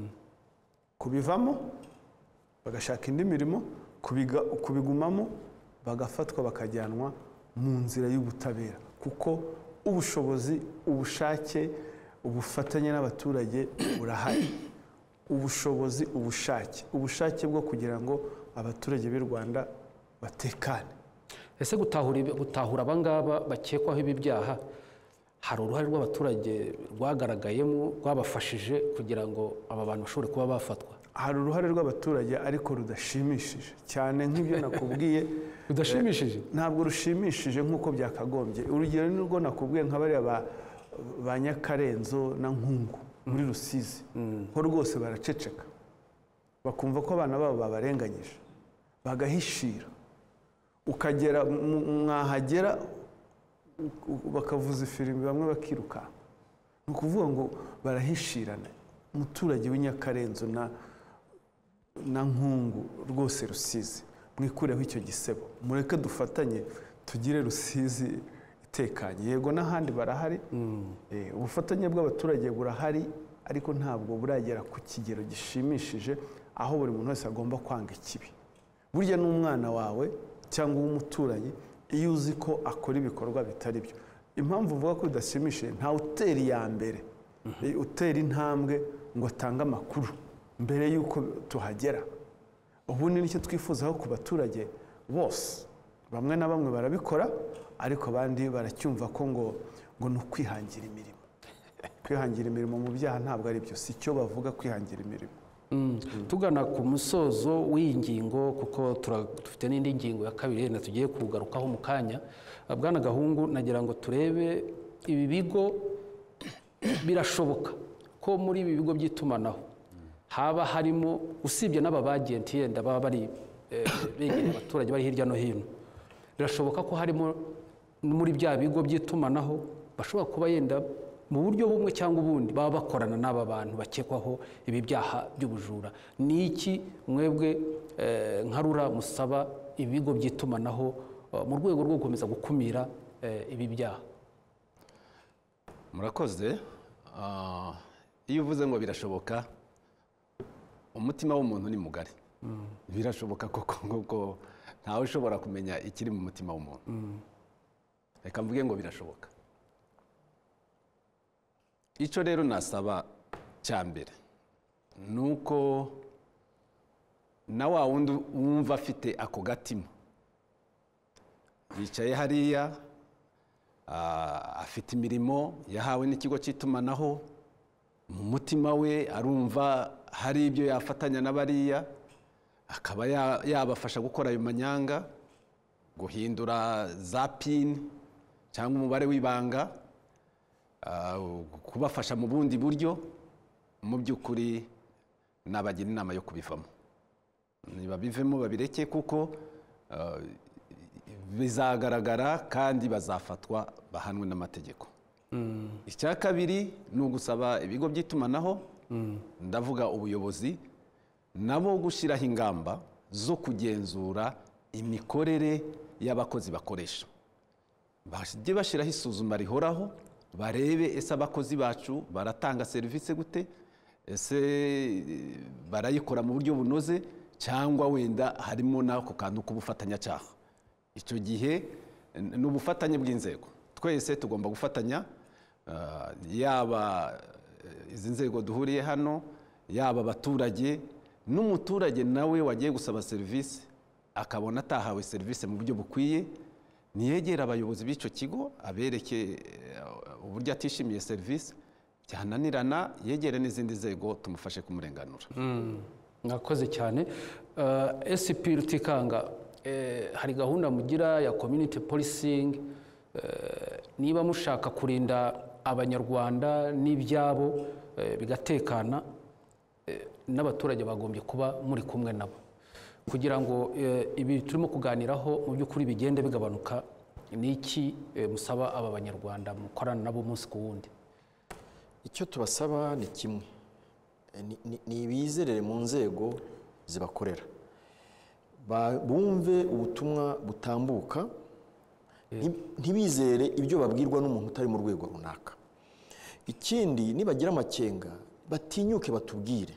kubivamo bagashaka indi mirimo, kubiga- kubigumamo bagafatwa bakajyanwa mu nzira y'ubutabera, kuko ubushobozi, ubushake, ubufatanye n'abaturage burahari. Ubushobozi, ubushake ubushake bwo kugira ngo abaturage b'u Rwanda batekane. Ese gutahura ibi- gutahura abangaba bakekwaho ibi byaha, hari uruhare rw'abaturage rwagaragayemo rwabafashije kugira ngo aba bantu bashobore kuba bafatwa? Hari uruhare rw'abaturage ariko rudashimishije cyane, nk'ibyo nakubwiye. Rudashimishije? Eh, ntabwo rushimishije nk'uko byakagombye. Urugero ni rwo nakubwiye, nka bariya ba, ba Nyakarenzo na Nkungu muri Rusizi, ho rwose baraceceka bakumva ko abana babo babarenganyije, bagahishira. Ukagera mu- mwahagera u- u- bakavuza ifirimbi, bamwe bakirukanka. Ni ukuvuga ngo barahishirana. Umuturage w'i Nyakarenzo na na Nkungu rwose Rusizi, mwikureho icyo gisebo, mureke dufatanye tugire Rusizi itekanye. Yego n'ahandi barahari, eh, ubufatanye bw'abaturage burahari, ariko ntabwo buragera ku kigero gishimishije aho buri muntu wese agomba kwanga ikibi. Burya n'umwana wawe cyangwa uw'umuturanyi, iyo uzi ko akora ibikorwa bitari byo, impamvu uvuga ko bidashimishije, nta utera iya mbere, eh, utera intambwe ngo atange amakuru mbere y'uko tuhagera. Ubundi nicyo twifuzaho ku baturage bose. Bamwe na bamwe barabikora, ariko abandi baracyumva ko ngo ngo ni ukwihangira imirimo. Kwihangira imirimo mu byaha ntabwo ari byo, si cyo bavuga kwihangira imirimo. Tugana ku musozo w'iyi ngingo, kuko tura- dufite n'indi ngingo ya kabiri yenda tugiye kugarukaho mu kanya. Bwana Gahungu, nagira ngo turebe ibi bigo, birashoboka ko muri ibi bigo by'itumanaho haba harimo, usibye n'aba bagenti yenda baba bari eh, begereye abaturage bari hirya no hino, birashoboka ko harimo muri bya bigo by'itumanaho bashobora kuba yenda mu buryo bumwe cyangwa ubundi baba bakorana n'aba bantu bakekwaho ibi byaha by'ubujura. Ni iki mwebwe eh, nka RURA musaba ibigo by'itumanaho eh, mu rwego rwo gukomeza gukumira eh, ibi byaha? murakoze. Ah, iyo uvuze ngo birashoboka, umutima w'umuntu ni mugari. Birashoboka koko kuko ntawe ushobora kumenya ikiri mu mutima w'umuntu. Reka mvuge ngo birashoboka. Icyo rero nasaba cya mbere ni uko na wa wundi wumva afite ako gatima yicaye hariya, afite imirimo yahawe n'ikigo cy'itumanaho, mu mutima we arumva hari ibyo yafatanya na bariya, akaba yabafasha gukora ayo manyanga, guhindura za pini cyangwa umubare w'ibanga, kubafasha mu bundi buryo. Mu by'ukuri nabagira inama yo kubivamo. Niba bivemo babireke kuko bizagaragara kandi bazafatwa bahanwe n'amategeko. Icya kabiri ni ugusaba ibigo by'itumanaho, ndavuga ubuyobozi, nabo gushyiraho ingamba zo kugenzura imikorere y'abakozi bakoresha. Bajye bashyiraho isuzuma rihoraho, barebe ese abakozi bacu baratanga serivisi gute, ese barayikora mu buryo bunoze cyangwa wenda harimo n'ako kantu k'ubufatanyacyaha. Icyo gihe ni ubufatanye bw'inzego, twese tugomba gufatanya, yaba izi nzego duhuriye hano, yaba abaturage, n'umuturage nawe wagiye gusaba serivisi akabona atahawe serivisi mu buryo bukwiye, niyegera abayobozi b'icyo kigo abereke uburyo atishimiye serivisi, byananirana yegere n'izindi nzego tumufashe kumurenganura. Mwakoze cyane. S P Rutikanga, hari gahunda mugira ya community policing, niba mushaka kurinda abanyarwanda n'ibyabo bigatekana, n'abaturage bagombye kuba muri kumwe nabo kugira ngo ibi turimo kuganiraho mu by'ukuri bigende bigabanuka. Ni iki musaba aba banyarwanda mukorana nabo umunsi ku wundi? Icyo tubasaba ni kimwe, ni ibizerere mu nzego zibakorera, bumve ubutumwa butambuka, ntibizere ibyo babwirwa n'umuntu utari mu rwego runaka. Ikindi, nibagira amakenga batinyuke batubwire.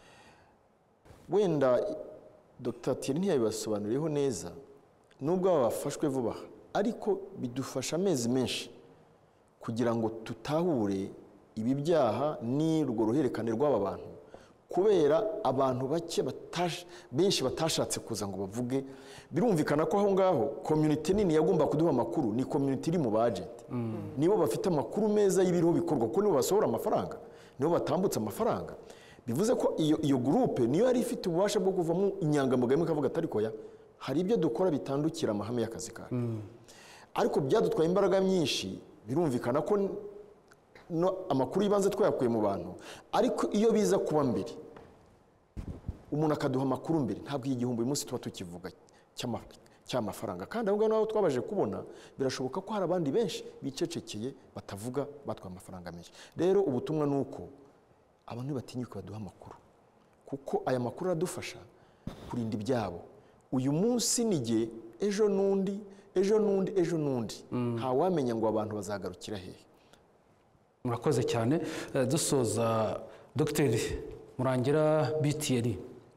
Wenda Dr Thierry ntiyabibasobanuriyeho neza, nubwo aba bafashwe vuba, ariko bidufasha amezi menshi kugira ngo tutahure ibi byaha n'urwo ruhererekane rw'aba bantu, kubera abantu bake benshi batashatse kuza ngo bavuge. Birumvikana ko aho ngaho community nini yagomba kuduha amakuru ni community iri mu bagent, nibo bafite amakuru meza y'ibiriho bikorwa, kuko nibo basohora amafaranga, nibo batambutse amafaranga. Bivuze ko iyo iyo groupe niyo yari ifite ububasha bwo kuvamo inyangamugayo ikavuga atari koya hari ibyo dukora bitandukira amahame y'akazi kacu. Ariko byadutwaye imbaraga nyinshi. Birumvikana ko no amakuru yibanze twayakuye mu bantu, ariko iyo biza kuba mbere umuntu akaduha amakuru mbere, ntabwo igihumbi uyu munsi tuba tukivuga cy'amafaranga. Kandi ahubwo naho twabaje kubona birashoboka ko hari abandi benshi bicecekeye batavuga batwa amafaranga menshi. Rero ubutumwa nuko abantu batinyuka baduha amakuru, kuko aya makuru aradufasha kurinda ibyabo. Uyu munsi nige, ejo nundi, ejo nundi, ejo nundi, nta wamenya ngo abantu bazagarukira hehe. Murakoze cyane. Dusoza, Dr Murangira B T L,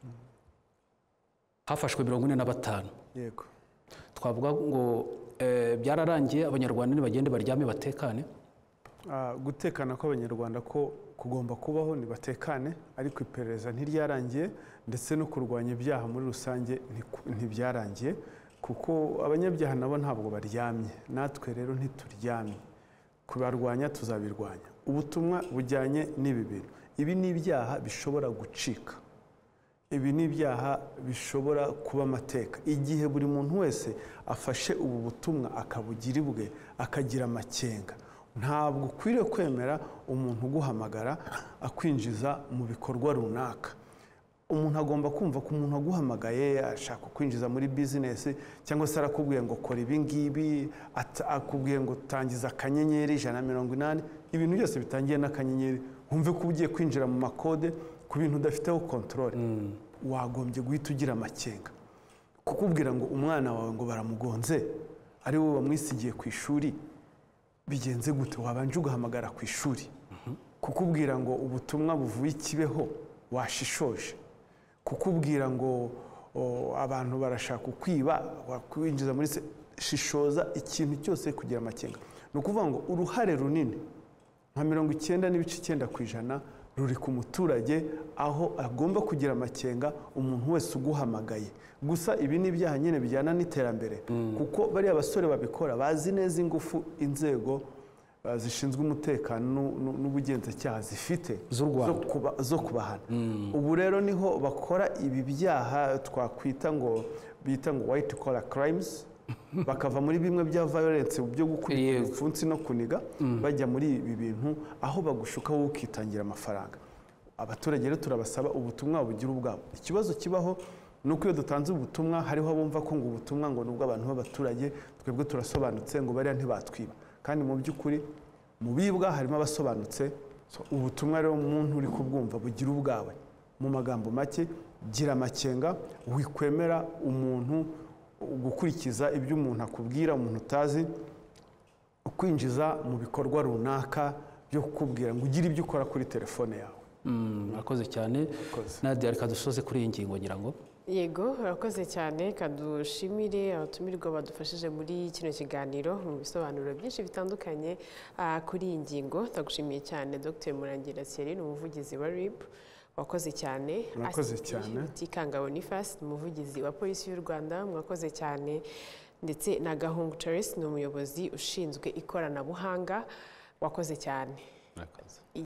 hafashwe mirongo ine na batanu. Yego. Twavuga ngo byararangiye, abanyarwanda nibagende baryame batekane. Gutekana kw'abanyarwanda ko kugomba kubaho, ni batekane, ariko iperereza ntiryarangiye, ndetse no kurwanya ibyaha muri rusange ntibyarangiye, kuko abanyabyaha nabo ntabwo baryamye, natwe rero ntituryamye. Kubarwanya tuzabirwanya. Ubutumwa bujyanye n'ibi bintu, ibi ni ibyaha bishobora gucika, ibi ni ibyaha bishobora kuba amateka. Igihe buri muntu wese afashe ubu butumwa akabugira ibwe, akagira amakenga, ntabwo ukwiriye kwemera umuntu uguhamagara akwinjiza mu bikorwa runaka. Umuntu agomba kumva ko umuntu aguhamagaye ashaka kwinjiza muri bizinesi, cyangwa se arakubwiye ngo kora ibi ngibi, akubwiye ngo tangiza akanyenyeri ijana na mirongo inani, ibintu byose bitangiye n'akanyenyeri, wumve ko ugiye kwinjira mu makode ku bintu udafiteho kontorore, wagombye guhita ugira amakenga. Kukubwira ngo umwana wawe ngo baramugonze, ari wowe wamwisigiye ku ishuri, bigenze gute wabanje ugahamagara ku ishuri kukubwira ngo ubutumwa buvuye ikibeho washishoje, kukubwira ngo o, abantu barashaka kukwiba wakwinjiza muri se, shishoza ikintu cyose kugira amakenga. Ni ukuvuga ngo uruhare runini nka mirongo icyenda n'ibice icyenda ku ijana ruri ku muturage, aho agomba kugira amakenga umuntu wese uguhamagaye. Gusa ibi ni ibyaha nyine bijyana n'iterambere, kuko bariya basore babikora bazi neza ingufu inzego uh, zishinzwe umutekano n'ubugenzacyaha zifite Z'u Rwanda. zo kuba- zo kubahana. Ubu rero niho bakora ibi byaha twakwita ngo bita ngo white collar crimes, bakava muri bimwe bya violence byo gukubita Yego. ibipfunsi no kuniga, bajya muri ibi bintu aho bagushuka wowe ukitangira amafaranga. Abaturage rero turabasaba ubutumwa bugira ubwabo. Ikibazo kibaho nuko iyo dutanze ubutumwa hariho abumva ko ngo ubutumwa ngo nubwo abantu b'abaturage, twebwe turasobanutse ngo bariya ntibatwiba, kandi mu by'ukuri mu bibwa harimo abasobanutse. So, ubutumwa rero umuntu uri kubwumva bugira ubwawe. Mu magambo make, gira amakenga, wikwemera umuntu gukurikiza ibyo umuntu akubwira, umuntu utazi kwinjiza mu bikorwa runaka byo kukubwira ngo ugire ibyo ukora kuri telefone yawe. murakoze cyane. Nadia, reka dusoze kuri iyi ngingo ngira ngo. Yego, urakoze cyane, kadushimire abatumirwa badufashije muri kino kiganiro mu bisobanuro byinshi bitandukanye ah, kuri iyi ngingo. Ndagushimiye cyane Dr Murangira Thierry, ni umuvugizi wa R I B. Wakoze cyane. Murakoze cyane. Rutikanga Boniface, ni umuvugizi wa polisi y'u Rwanda. Mwakoze cyane. Ndetse na Gahungu Charles, ni umuyobozi ushinzwe ikoranabuhanga. Wakoze cyane. Murakoze.